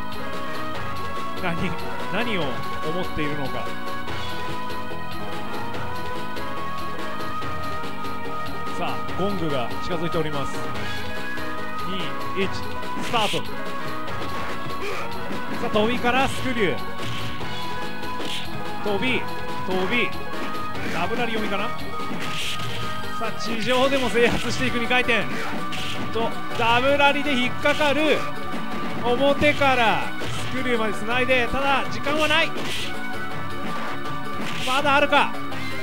何を思っているのか。さあゴングが近づいております。2、1スタート。さあ飛びからスクリュー、飛びダブラリ読みかな。さあ地上でも制圧していく2回転とダブラリで引っかかる。表からスクリューまでつないで、ただ時間はない。まだあるか。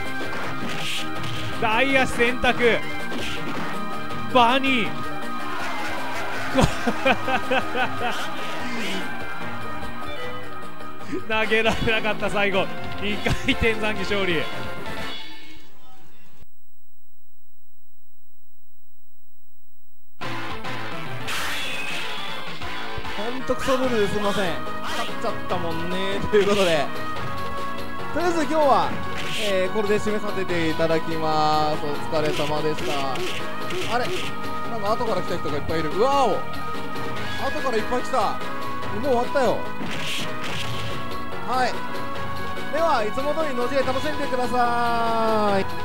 大足選択バニー投げられなかった。最後2回転残機勝利。 ほんとクソルールですみません。 ちゃったもんねということで、とりあえず今日は、これで締めさせていただきます。お疲れ様でした。あれなんか後から来た人がいっぱいいる。うわお、後からいっぱい来た。もう終わったよ。はい、ではいつも通りのじえ楽しんでください。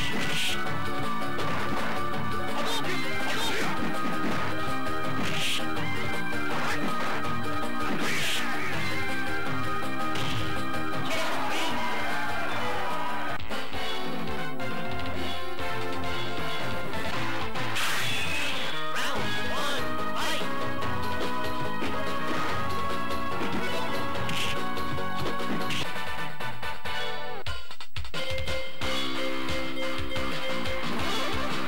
さ